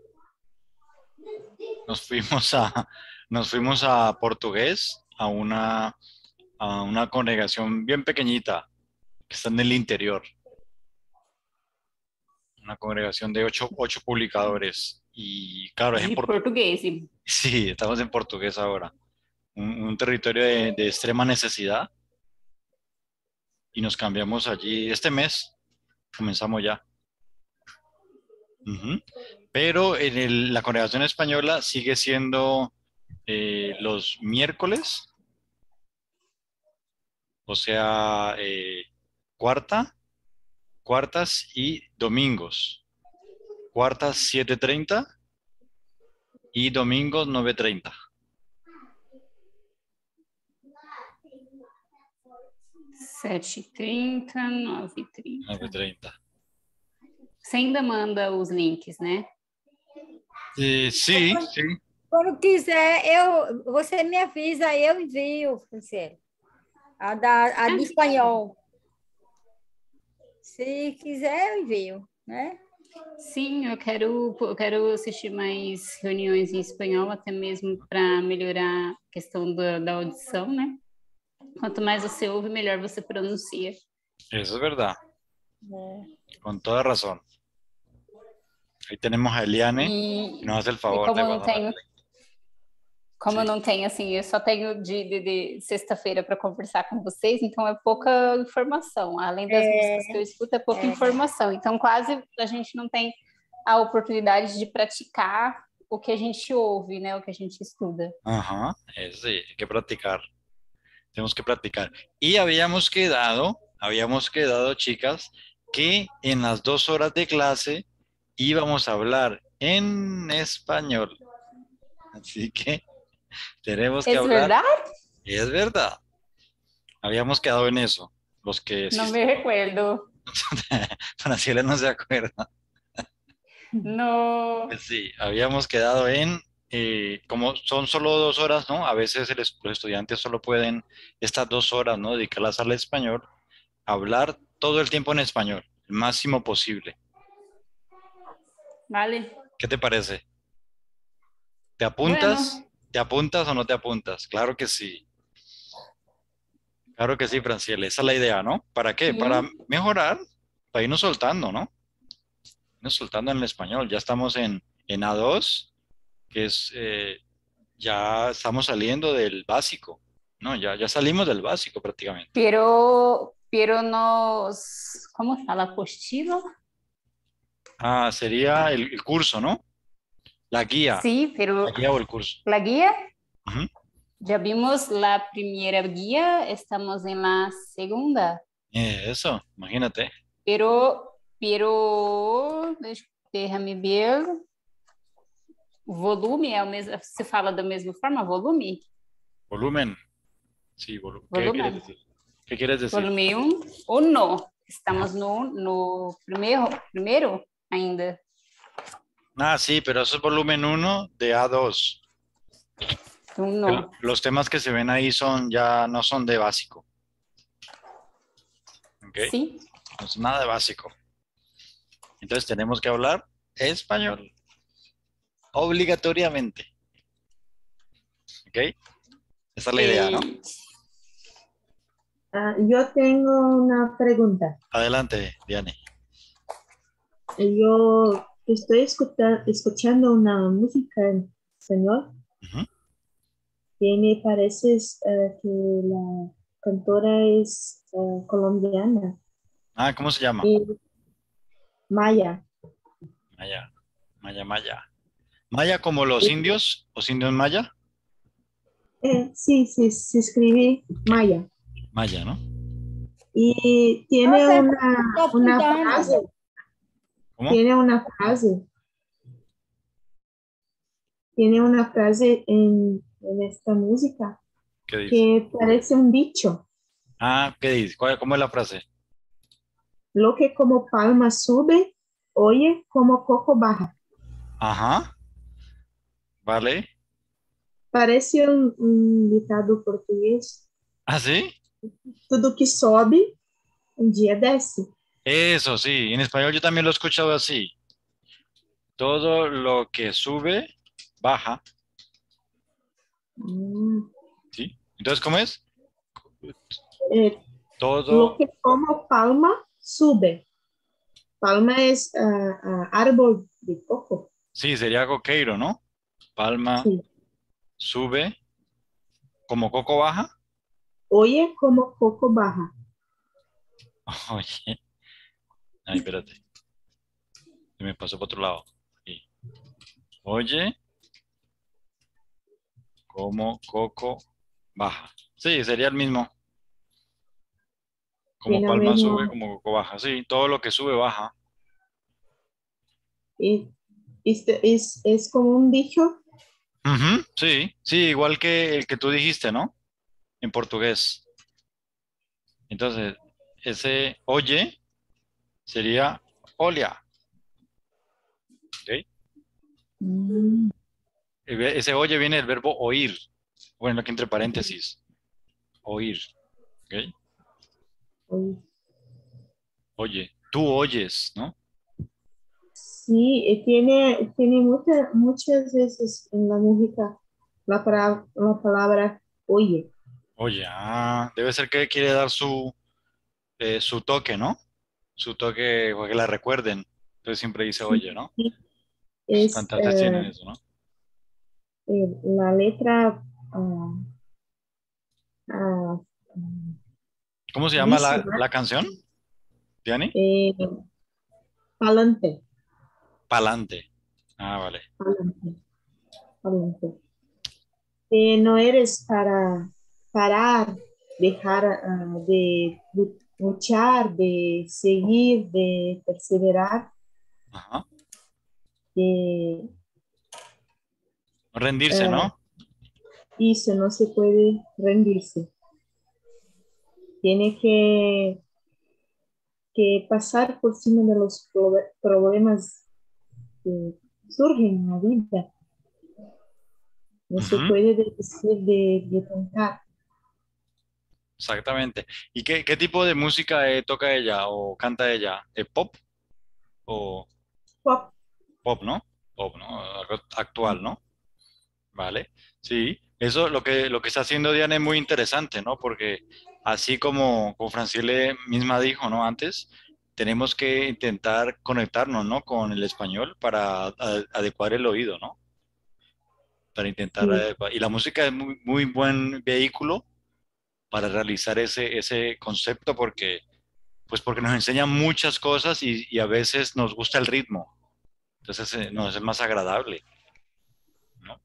Nos fuimos a, nos fuimos a portugués, a una, a una congregación bien pequeñita que está en el interior. Una congregación de ocho, ocho publicadores. Y claro, es en De por- português. E sí, estamos en portugués ahora. Un, un territorio de, de extrema necesidad. Y nos cambiamos allí este mes. Comenzamos ya. Ujú. Pero en el- la congregación española sigue siendo eh, los miércoles, o sea, eh, cuarta, cuartas y domingos. Cuartas siete treinta y domingos nueve treinta. sete e trinta, nove e trinta. nove e treinta. Você ainda manda os links, né? Eh, sí, sí. Quando quiser, eu, você me avisa, eu envio, Franciele. A, da, a de espanhol. Se quiser, eu envio, né? Sim, eu quero, eu quero assistir mais reuniões em espanhol, até mesmo para melhorar a questão da, da audição, né? Quanto mais você ouve, melhor você pronuncia. Eso es verdad. É. Con toda razón. Ahí tenemos a Eliane, E, que nos hace el e favor como de eu não guardar. tenho, como eu Sí. não tenho assim, eu só tenho de, de, de sexta-feira para conversar com vocês, então é pouca informação. Além das É. músicas que eu escuto, é pouca É. informação. Então quase a gente não tem a oportunidade de praticar o que a gente ouve, né? O que a gente estuda. Ajá, es, sí, hay que practicar. Tenemos que practicar. Y habíamos quedado, habíamos quedado, chicas, que en las dos horas de clase íbamos a hablar en español. Así que tenemos que É hablar. verdade? Es verdad. Habíamos quedado en eso. Los que Não sí, me recuerdo. Franciela no se acuerda. No. Sí, habíamos quedado en, eh, como son solo dos horas, ¿no? A veces el es- los estudiantes solo pueden estas dos horas, ¿no? Dedicarlas al español, hablar todo el tiempo en español, el máximo posible. Vale. ¿Qué te parece? ¿Te Bueno, apuntas? ¿Te apuntas o no te apuntas? Claro que sí. Claro que sí, Franciela. Esa es la idea, ¿no? ¿Para qué? sim. Para mejorar, para irnos soltando, ¿no? Irnos soltando en el español. Ya estamos en, en A dos, que es, eh, ya estamos saliendo del básico, ¿no? Ya, ya salimos del básico prácticamente. Pero, pero nos, ¿cómo está la apostila? Ah, sería el, el curso, ¿no? La guía, Sí, pero la guía o el curso. la guía, Ujú. ya vimos la primera guía, estamos en la segunda, Eh, Eso, imagínate. pero, pero, deixa- déjame ver, o volume é o mesmo, se fala da mesma forma, volume? Volumen. Sí, volu- ¿Qué quieres Volumen. decir? ¿Qué quieres decir? Volume um ou no? Estamos no, no primeiro, primeiro ainda. Ah, sí, pero eso es volumen uno de A dos. Um El- no. los temas que se ven ahí son ya no son de básico. ¿Ok? Sim. No es nada de básico. Entonces tenemos que hablar español. Obligatoriamente. ¿Ok? Esa es la idea, ¿no? Eh, Ah, yo tengo una pregunta. Adelante, Diane. Yo estoy escuta- escuchando una música en español Ujú. que me parece eh, que la cantora es eh, colombiana, Ah, ¿cómo se llama? y Maya. Maya. Maya, Maya. Maya como los indios, los indios maya. Eh, sí, sí, se escribe Maya. Maya, ¿no? Y tiene Nossa, una, tô una apontando. frase, ¿Cómo? tiene una frase, tiene una frase en, en esta música ¿Qué dice? que parece un dicho. Ah, ¿qué dice? ¿Cuál- ¿Cómo es la frase? Lo que como palma sube, oye como coco baja. Ajá. Vale. Parece um, um ditado português. ¿Ah, sí? Tudo que sobe, um dia desce. Eso, sí. En español yo también lo he escuchado así. Todo lo que sube, baja. Hum, ¿Sí? Entonces, ¿cómo es? é, Todo. lo que como palma sube. Palma é ah, ah, árbol de coco. Sí, sería coqueiro, ¿no? Palma Sim. sube, como coco baja. Oye como coco baja. Oye. Ay, espérate. Se me pasó para otro lado. Sí. Oye, como coco baja. Sí, sería el mismo. Como Tiene o palma mesmo- sube, como coco baja. Sí, todo lo que sube baja. E, este, es, es como un dicho. Ujú, sí, sí, igual que el que tú dijiste, ¿no? En portugués. Entonces, ese oye sería olia. ¿Ok? Mm, Ese oye viene del verbo oír. Bueno, aquí entre paréntesis. Oír. ¿Ok? oye. Oye, tú oyes, ¿no? Sí, eh, tiene, tiene mucha- muchas veces en la música la, pra- la palabra oye. Oye, ah, debe ser que quiere dar su, eh, su toque, ¿no? Su toque, para que la recuerden. Entonces siempre dice Sí, oye, ¿no? sí, Los es cantantes tienen eh, eso, ¿no? eh, la letra ah, ah, ¿Cómo se llama dice, la, ¿no? la canción, Diani? Eh, Palante, Palante. Ah, vale. palante, palante. Eh, no eres para parar, dejar ah, de lu- luchar, de seguir, de perseverar, Ajá. de, Rendirse, ah, ¿no? eso no se puede rendirse. Tiene que, que pasar por cima de los pro- problemas que surgen en la vida. No se Ujú, puede decir de, de cantar. exactamente. ¿Y qué, qué tipo de música eh, toca ella o canta ella? ¿Eh, pop o Pop. pop, ¿no? Pop, ¿no? Algo actual, ¿no? Vale. Sí. Eso lo que, lo que está haciendo Diana es muy interesante, ¿no? Porque así como, como Francile misma dijo, ¿no? Antes, tenemos que intentar conectarnos, ¿no? Con el español para a- adecuar el oído, ¿no? Para intentar Sí, adecuar. Y la música es muy, muy buen vehículo para realizar ese, ese concepto porque, pues porque nos enseña muchas cosas y, y a veces nos gusta el ritmo. Entonces eh, nos es más agradable, ¿no?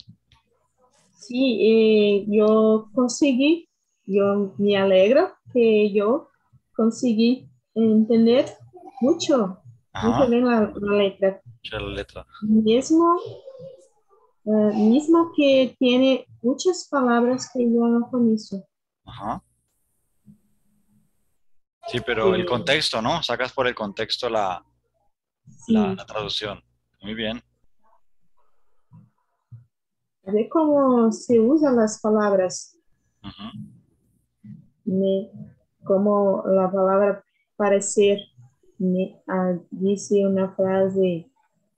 sí, eh, yo conseguí, yo me alegro que yo conseguí entender mucho, mucho Ajá, bien la, la letra. escucha la letra. Mismo, eh, mismo que tiene muchas palabras que yo no conozco. Ajá. Sí, pero el Que, contexto, ¿no? Sacas por el contexto la, la, la sí, traducción. Muy bien. de cómo se usan las palabras, Ujú. me, como la palabra parecer, me, ah, dice una frase.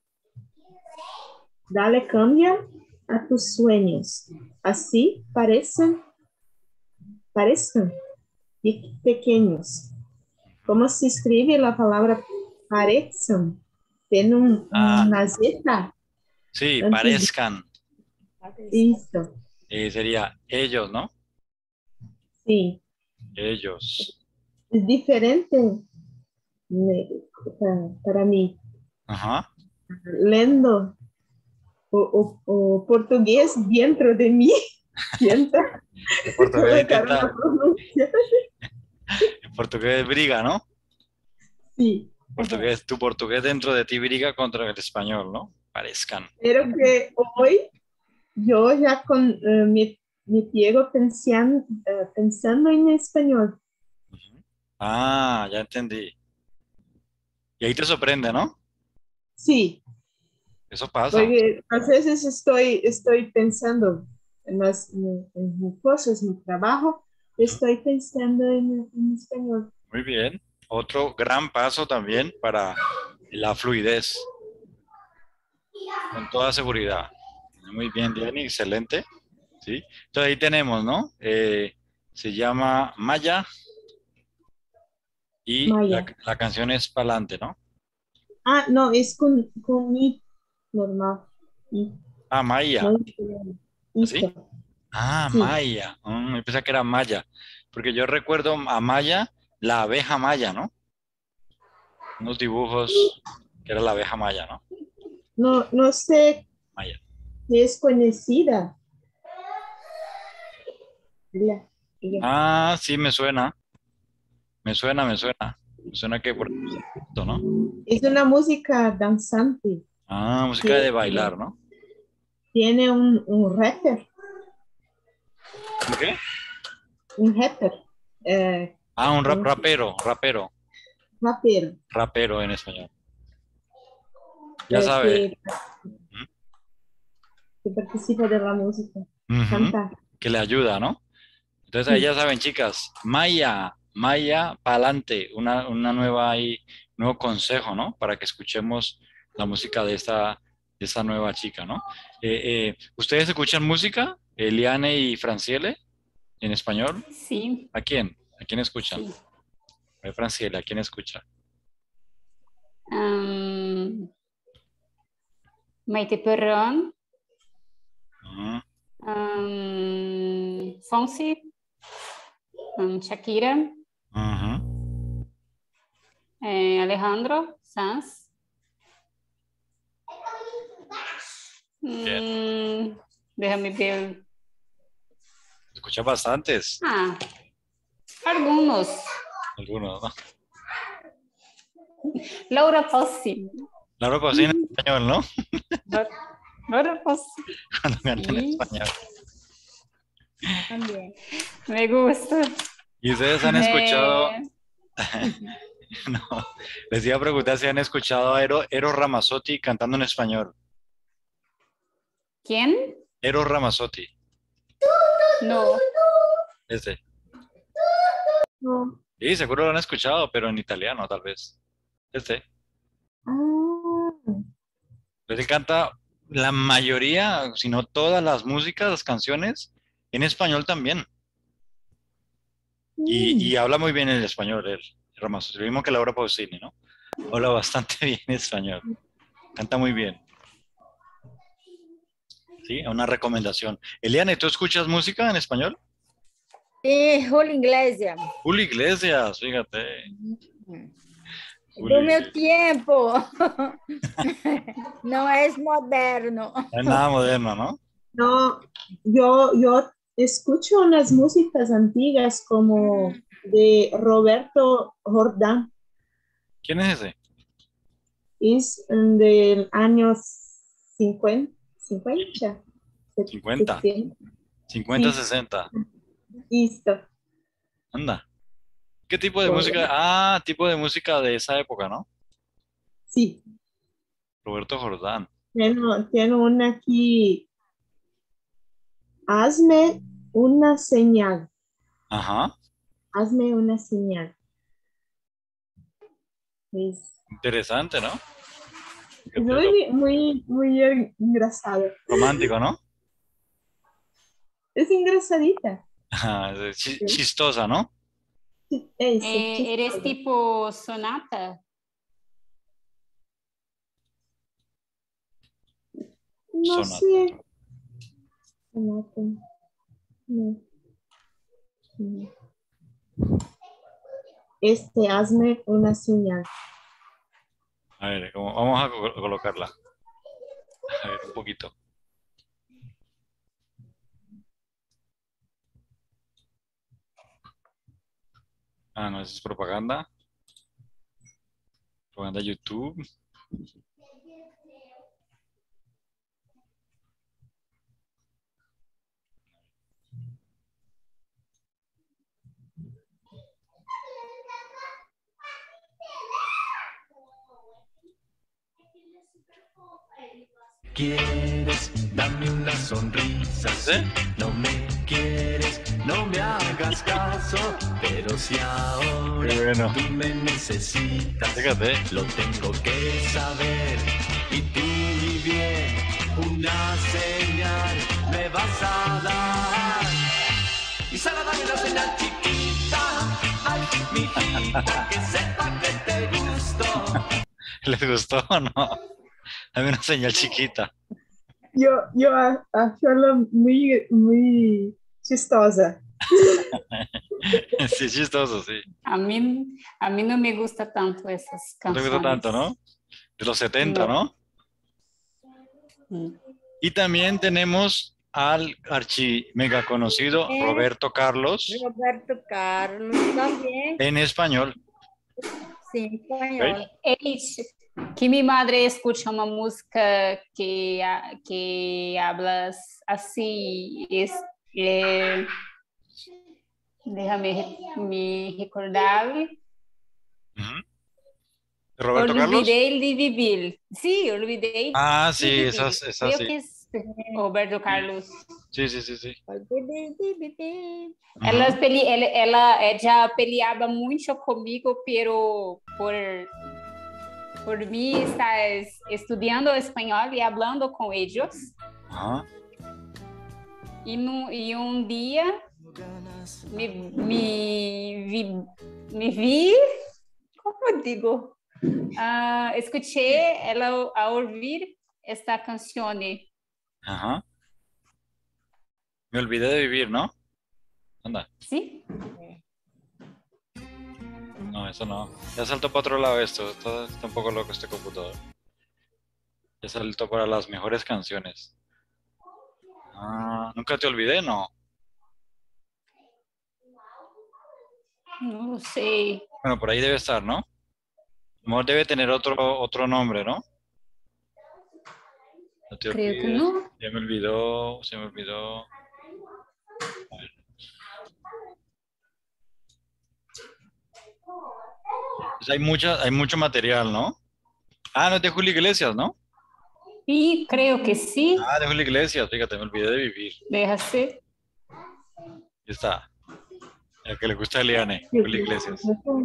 Dale cambia a tus sueños. Así parecen, parezcan pe- pequeños. ¿Cómo se escribe la palabra parezcan? Tiene un, Ah, una Z sí, antes de parezcan. esto. Eh, sería ellos, ¿no? Sí, Ellos. es diferente me- para, para mí. Ajá. Lendo o, o- o portugués dentro de mí, sienta En portugués colocar intenta, una pronuncia. en portugués briga, ¿no? Sí, Portugués, tu portugués dentro de ti briga contra el español, ¿no? Parezcan. pero que hoy yo ya con, eh, me, me pego pensando, eh, pensando en español. Ujú. Ah, ya entendí. Y ahí te sorprende, ¿no? Sí, Eso pasa. porque a veces estoy, estoy pensando en las en, en mis cosas, mi trabajo, Ujú. estoy pensando en, en español. Muy bien. Otro gran paso también para la fluidez, con toda seguridad. Muy bien, Diany, excelente. ¿Sí? Entonces ahí tenemos, ¿no? Eh, se llama Maya y la, Maya. la canción es Palante, ¿no? Ah, no, es con, con mi normal. Y, Ah, no Maya, es ¿así? esto. Ah, Sí, Maya. Mm, yo pensaba que era Maya, porque yo recuerdo a Maya, la abeja Maya, ¿no? Unos dibujos que era la abeja Maya, ¿no? no, no sé Maya. si es conocida. La- ella. Ah, sí, me suena, me suena, me suena. Me suena que por esto, ¿no? Es una música danzante. Ah, música Que de bailar, ¿no? tiene un, un rapper, ¿Un qué? un rapper, eh, Ah, un rap, rapero, rapero, rapero, rapero en español. Ya eh, sabe. que, que participa de la música, Ujú. canta. Que le ayuda, ¿no? Entonces ahí ya saben, chicas, Maya, Maya, pa'lante, una, una nueva ahí, nuevo consejo, ¿no? Para que escuchemos la música de esta, de esta nueva chica, ¿no? Eh, eh, ¿ustedes escuchan música? Eliane y Franciele, en español. Sí, ¿A quién? ¿A quién escuchan? sí. A ver, Franciele, ¿a quién escucha? Ahn, Maite Perrón, Ujú, ahn, Fonsi, ahn, Shakira, ujú. eh, Alejandro Sanz. Bien. Mm, déjame ver. Escucha bastantes, Ah, algunos. algunos, ¿no? Laura Pausini. Laura Pausini en español, ¿no? La- Laura Pausini. Cuando canta en Sí, español. También. me gusta. ¿Y ustedes han escuchado? Eh, No, les iba a preguntar si han escuchado a Ero, Eros Ramazzotti cantando en español. ¿Quién? Eros Ramazzotti, No. ese. No. Sí, seguro lo han escuchado, pero en italiano tal vez. Este. Ah, Pues él canta la mayoría, si no todas las músicas, las canciones, en español también. Y, mm. y habla muy bien el español, él, Ramazzotti. Lo mismo que Laura Pausini, ¿no? Habla bastante bien español. Canta muy bien. Sí, una recomendación. Eliane, ¿tú escuchas música en español? E Julio Iglesias. Julio Iglesias, fíjate. Julio Do meu Iglesias. tempo. Não é moderno. No es nada moderno, ¿no? No, yo, yo escucho unas músicas antiguas como de Roberto Jordán, ¿Quién es ese? es del años cincuenta, cincuenta, cincuenta, sesenta. cincuenta, Sí, sesenta. listo. Anda. ¿Qué tipo de Jordán. música? Ah, tipo de música de esa época, ¿no? Sí, Roberto Jordán. tiene, tiene una aquí. Hazme una señal. Ajá. Hazme una señal. Es, Interesante, ¿no? es Fíjate, lo muy, muy, muy engraçado. romántico, ¿no? Es engraçadita. Ajá, es chi- Sí. chistosa, ¿no? Eso, Eh, ¿eres chistoso. tipo sonata? No Sonata. sé. Sonata. No. No. Este, hazme una señal. A ver, ¿cómo- vamos a co- colocarla. A ver, un poquito. Ah, no, eso es propaganda. Propaganda YouTube. Quieres, dame una sonrisa. ¿Sí? No me quieres, no me hagas caso. Pero si ahora Qué bueno. tú me necesitas, Fíjate. lo tengo que saber. Y tú, mi bien, una señal me vas a dar. Y solo dame una señal chiquita. Ay, mi hijita, que sepa que te gusto. ¿Les gustó o no? Dame una señal chiquita. Yo, yo a- acho ela muy, muy chistosa. Sí, es chistoso, sí. A mí, a mí no me gusta tanto esas No te gusta canciones. tanto, ¿no? De los setenta, No. ¿no? Mm. Y también tenemos al archi mega conocido Eh. Roberto Carlos Roberto Carlos também. en español. Sim, espanhol. Eles, que minha madre escuta uma música que, a- que habla assim, es- é, Déjame me recordar. Ujú. ¿Roberto Carlos? Olvidei de vivir. Sí, olvidei Ah, de sí, vivir. esas, esas Creo sí. que es Roberto Carlos. Sí, sí, sí, sí. Ela, Ujú. pele- ela, ela é, já peleava muito comigo, pero por, por mim estar estudando espanhol e falando com eles. Ajá. E, no, e um dia me, me, vi, me vi, como eu digo, ah, escutei ela a ouvir esta canção. Ajá. Me olvidé de vivir, ¿no? Anda. Sim? No, eso no. Ya saltó para otro lado esto. Está, está un poco loco este computador. Ya saltó para las mejores canciones. Ah, ¿nunca te olvidé? No. Não sei. Bueno, por ahí debe estar, ¿no? A lo mejor debe tener otro, otro nombre, ¿no? No te Creio que olvides. não. Ya me olvidó, se me olvidó. A ver. Pues hay mucha, hay mucho material, ¿no? Ah, no es de Julio Iglesias, ¿no? E creio que sim. Ah, de Julio Iglesias, fíjate, me olvidé de vivir. Deja ser. Ahí está. El que le gusta a Eliane, Yo Julio creo que Iglesias.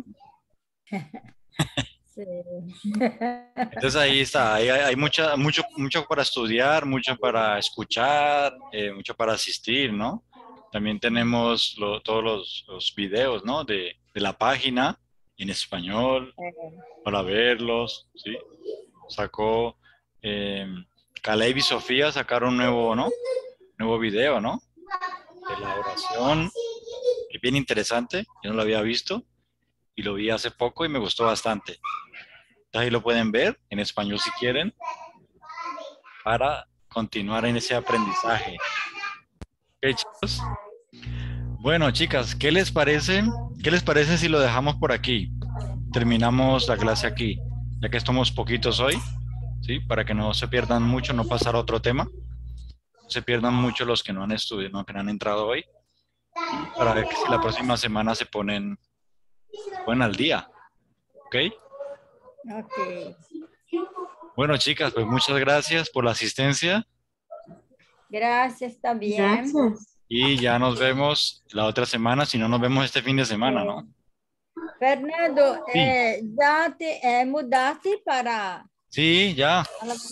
Sí. Entonces ahí está, ahí hay, hay mucha, mucho, mucho para estudiar, mucho para escuchar, eh, mucho para asistir, ¿no? También tenemos lo- todos los, los videos, ¿no? De, de la página en español para verlos, ¿sí? Sacó, eh, Caleb y Sofía sacaron un nuevo, ¿no? Nuevo video, ¿no? De la oración, que es bien interesante, yo no lo había visto y lo vi hace poco y me gustó bastante. Entonces ahí lo pueden ver en español si quieren, para continuar en ese aprendizaje. Ok, chicos. Bueno, chicas, ¿qué les parece? ¿Qué les parece si lo dejamos por aquí? Terminamos la clase aquí, ya que estamos poquitos hoy, ¿sí? Para que no se pierdan mucho, no pasar a otro tema. No se pierdan mucho los que no han estudiado, no, que no han entrado hoy. Y para ver que si la próxima semana se ponen, se ponen al día. ¿Ok? Ok. Bueno, chicas, pues muchas gracias por la asistencia Gracias también. Gracias. y ya nos vemos la otra semana, si no nos vemos este fin de semana, ¿no? Fernando, Sí. eh, ya te eh, mudaste para... Sí, ya,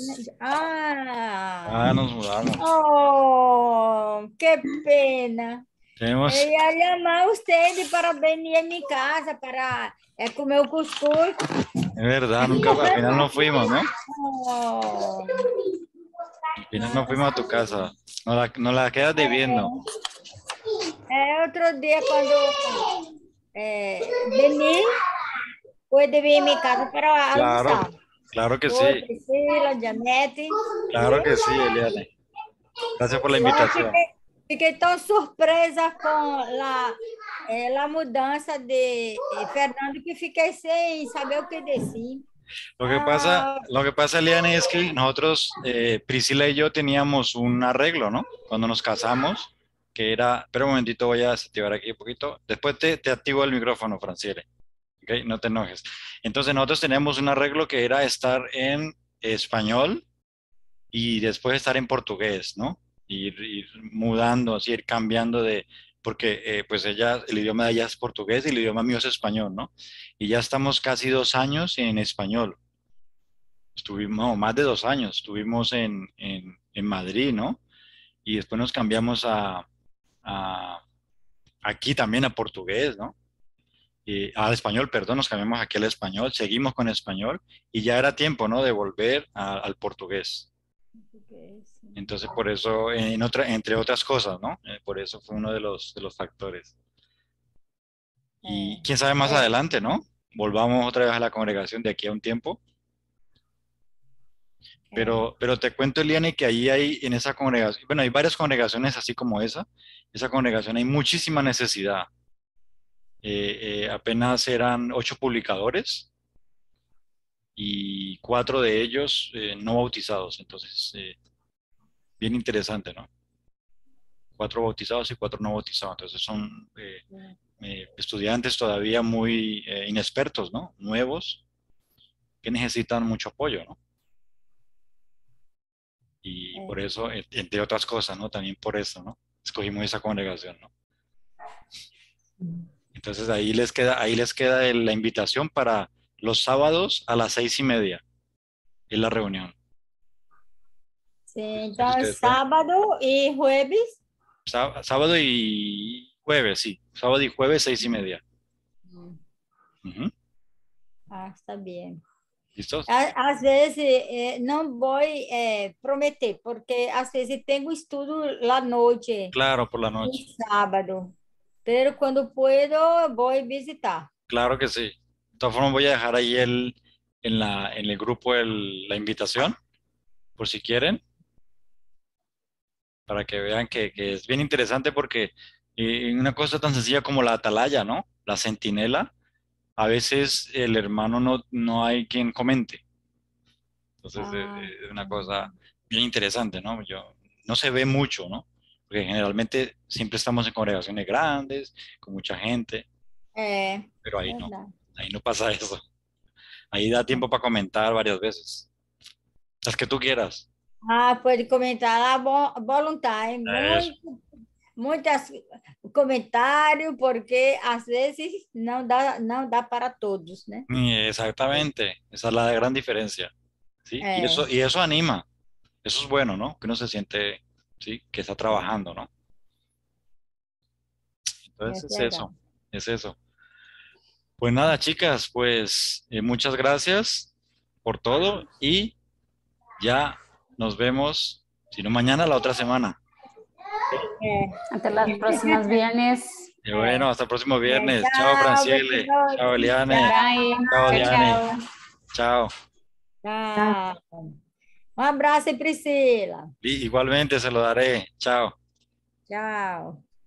Ah, ya nos mudamos. oh, qué pena. Tenemos, Eu ia chamar você para venir em minha casa para é, comer o cuscuz. es verdad, nunca, al final no fuimos, ¿no? Oh, Al final no fuimos a tu casa. Nos la, nos la quedas debiendo. é, outro dia, quando é, venir, pode vir em minha casa para Claro, almoçar. claro que Oi, sí, Priscila, Janete. claro que sí, Eliane. Gracias por la Eu invitación. fiquei, fiquei tão surpresa com a, é, a mudança de Fernando que fiquei sem saber o que dizer. Lo que pasa, lo que pasa, Eliane, es que nosotros, eh, Priscila y yo teníamos un arreglo, ¿no? Cuando nos casamos, que era, espera un momentito, voy a desactivar aquí un poquito. Después te, te activo el micrófono, Franciele. ¿Ok? No te enojes. Entonces nosotros teníamos un arreglo que era estar en español y después estar en portugués, ¿no? Ir, ir mudando, así, ir cambiando de, porque eh, pues ella, el idioma de ella es portugués y el idioma mío es español, ¿no? Y ya estamos casi dos años en español. Estuvimos, no, más de dos años, estuvimos en, en, en Madrid, ¿no? Y después nos cambiamos a, a- aquí también a portugués, ¿no? Y al español, perdón, nos cambiamos aquí al español, seguimos con español y ya era tiempo, ¿no? De volver a- al portugués. Entonces, por eso, en otra, entre otras cosas, ¿no? Eh, por eso fue uno de los, de los factores. Y quién sabe más Eh, adelante, ¿no? Volvamos otra vez a la congregación de aquí a un tiempo. Pero, pero te cuento, Eliane, que ahí hay, en esa congregación, bueno, hay varias congregaciones así como esa. Esa congregación hay muchísima necesidad. Eh, eh, apenas eran ocho publicadores y cuatro de ellos eh, no bautizados. Entonces, eh, bien interesante, ¿no? cuatro bautizados y cuatro no bautizados. Entonces son eh, eh, estudiantes todavía muy eh, inexpertos, ¿no? Nuevos, que necesitan mucho apoyo, ¿no? Y É. por eso, en- entre otras cosas, ¿no? También por eso, ¿no? Escogimos esa congregación, ¿no? Entonces ahí les queda, ahí les queda el- la invitación para los sábados a las seis y media. Es la reunión. Sim, Entonces então é ustedes pueden- sábado e jueves. sá- sábado y jueves, sí. Sábado y jueves, seis y media. Ujú. Ah, está bem. ¿Listos? À- Às vezes, eh, não vou eh, prometer, porque às vezes tenho estudo lá à noite, Claro, por la no noche. sábado. Pero quando puedo, vou visitar. Claro que sí. De todas formas, voy a dejar ahí el, en la, en el grupo el- la invitación, por si quieren, para que vean que, que es bien interesante porque eh, una cosa tan sencilla como la atalaya, ¿no? La centinela, a veces el hermano no, no hay quien comente. Entonces, eh, Ah, eh, es una cosa bien interesante, ¿no? Yo, no se ve mucho, ¿no? Porque generalmente siempre estamos en congregaciones grandes, con mucha gente, é, pero ahí no, verdade. ahí no pasa eso. Ahí da tiempo para comentar varias veces. Las que tú quieras. Ah, pode comentar lá, vo- voluntário, Eso. muito, muitas comentários, porque às vezes não dá, não dá para todos, né? Y exactamente. Esa es la gran diferencia. ¿Sí? Y É, eso, y eso anima. Eso es bueno, ¿no? Que uno se siente, ¿sí? Que está trabajando, ¿no? é Entonces es verdade. eso. Es eso. Pues nada, chicas, pues eh, muchas gracias por todo y ya nos vemos, si no mañana, la otra semana. É, Até las próximas viernes. Y bueno, hasta el próximo é, viernes. Chao, tchau, Francile. boa Chao, noite, Eliane. Bye. Chao, Tchau, Diane. tchau. Chao. tchau. Um abraço, Priscila. Y igualmente se lo daré. Chao. Tchau.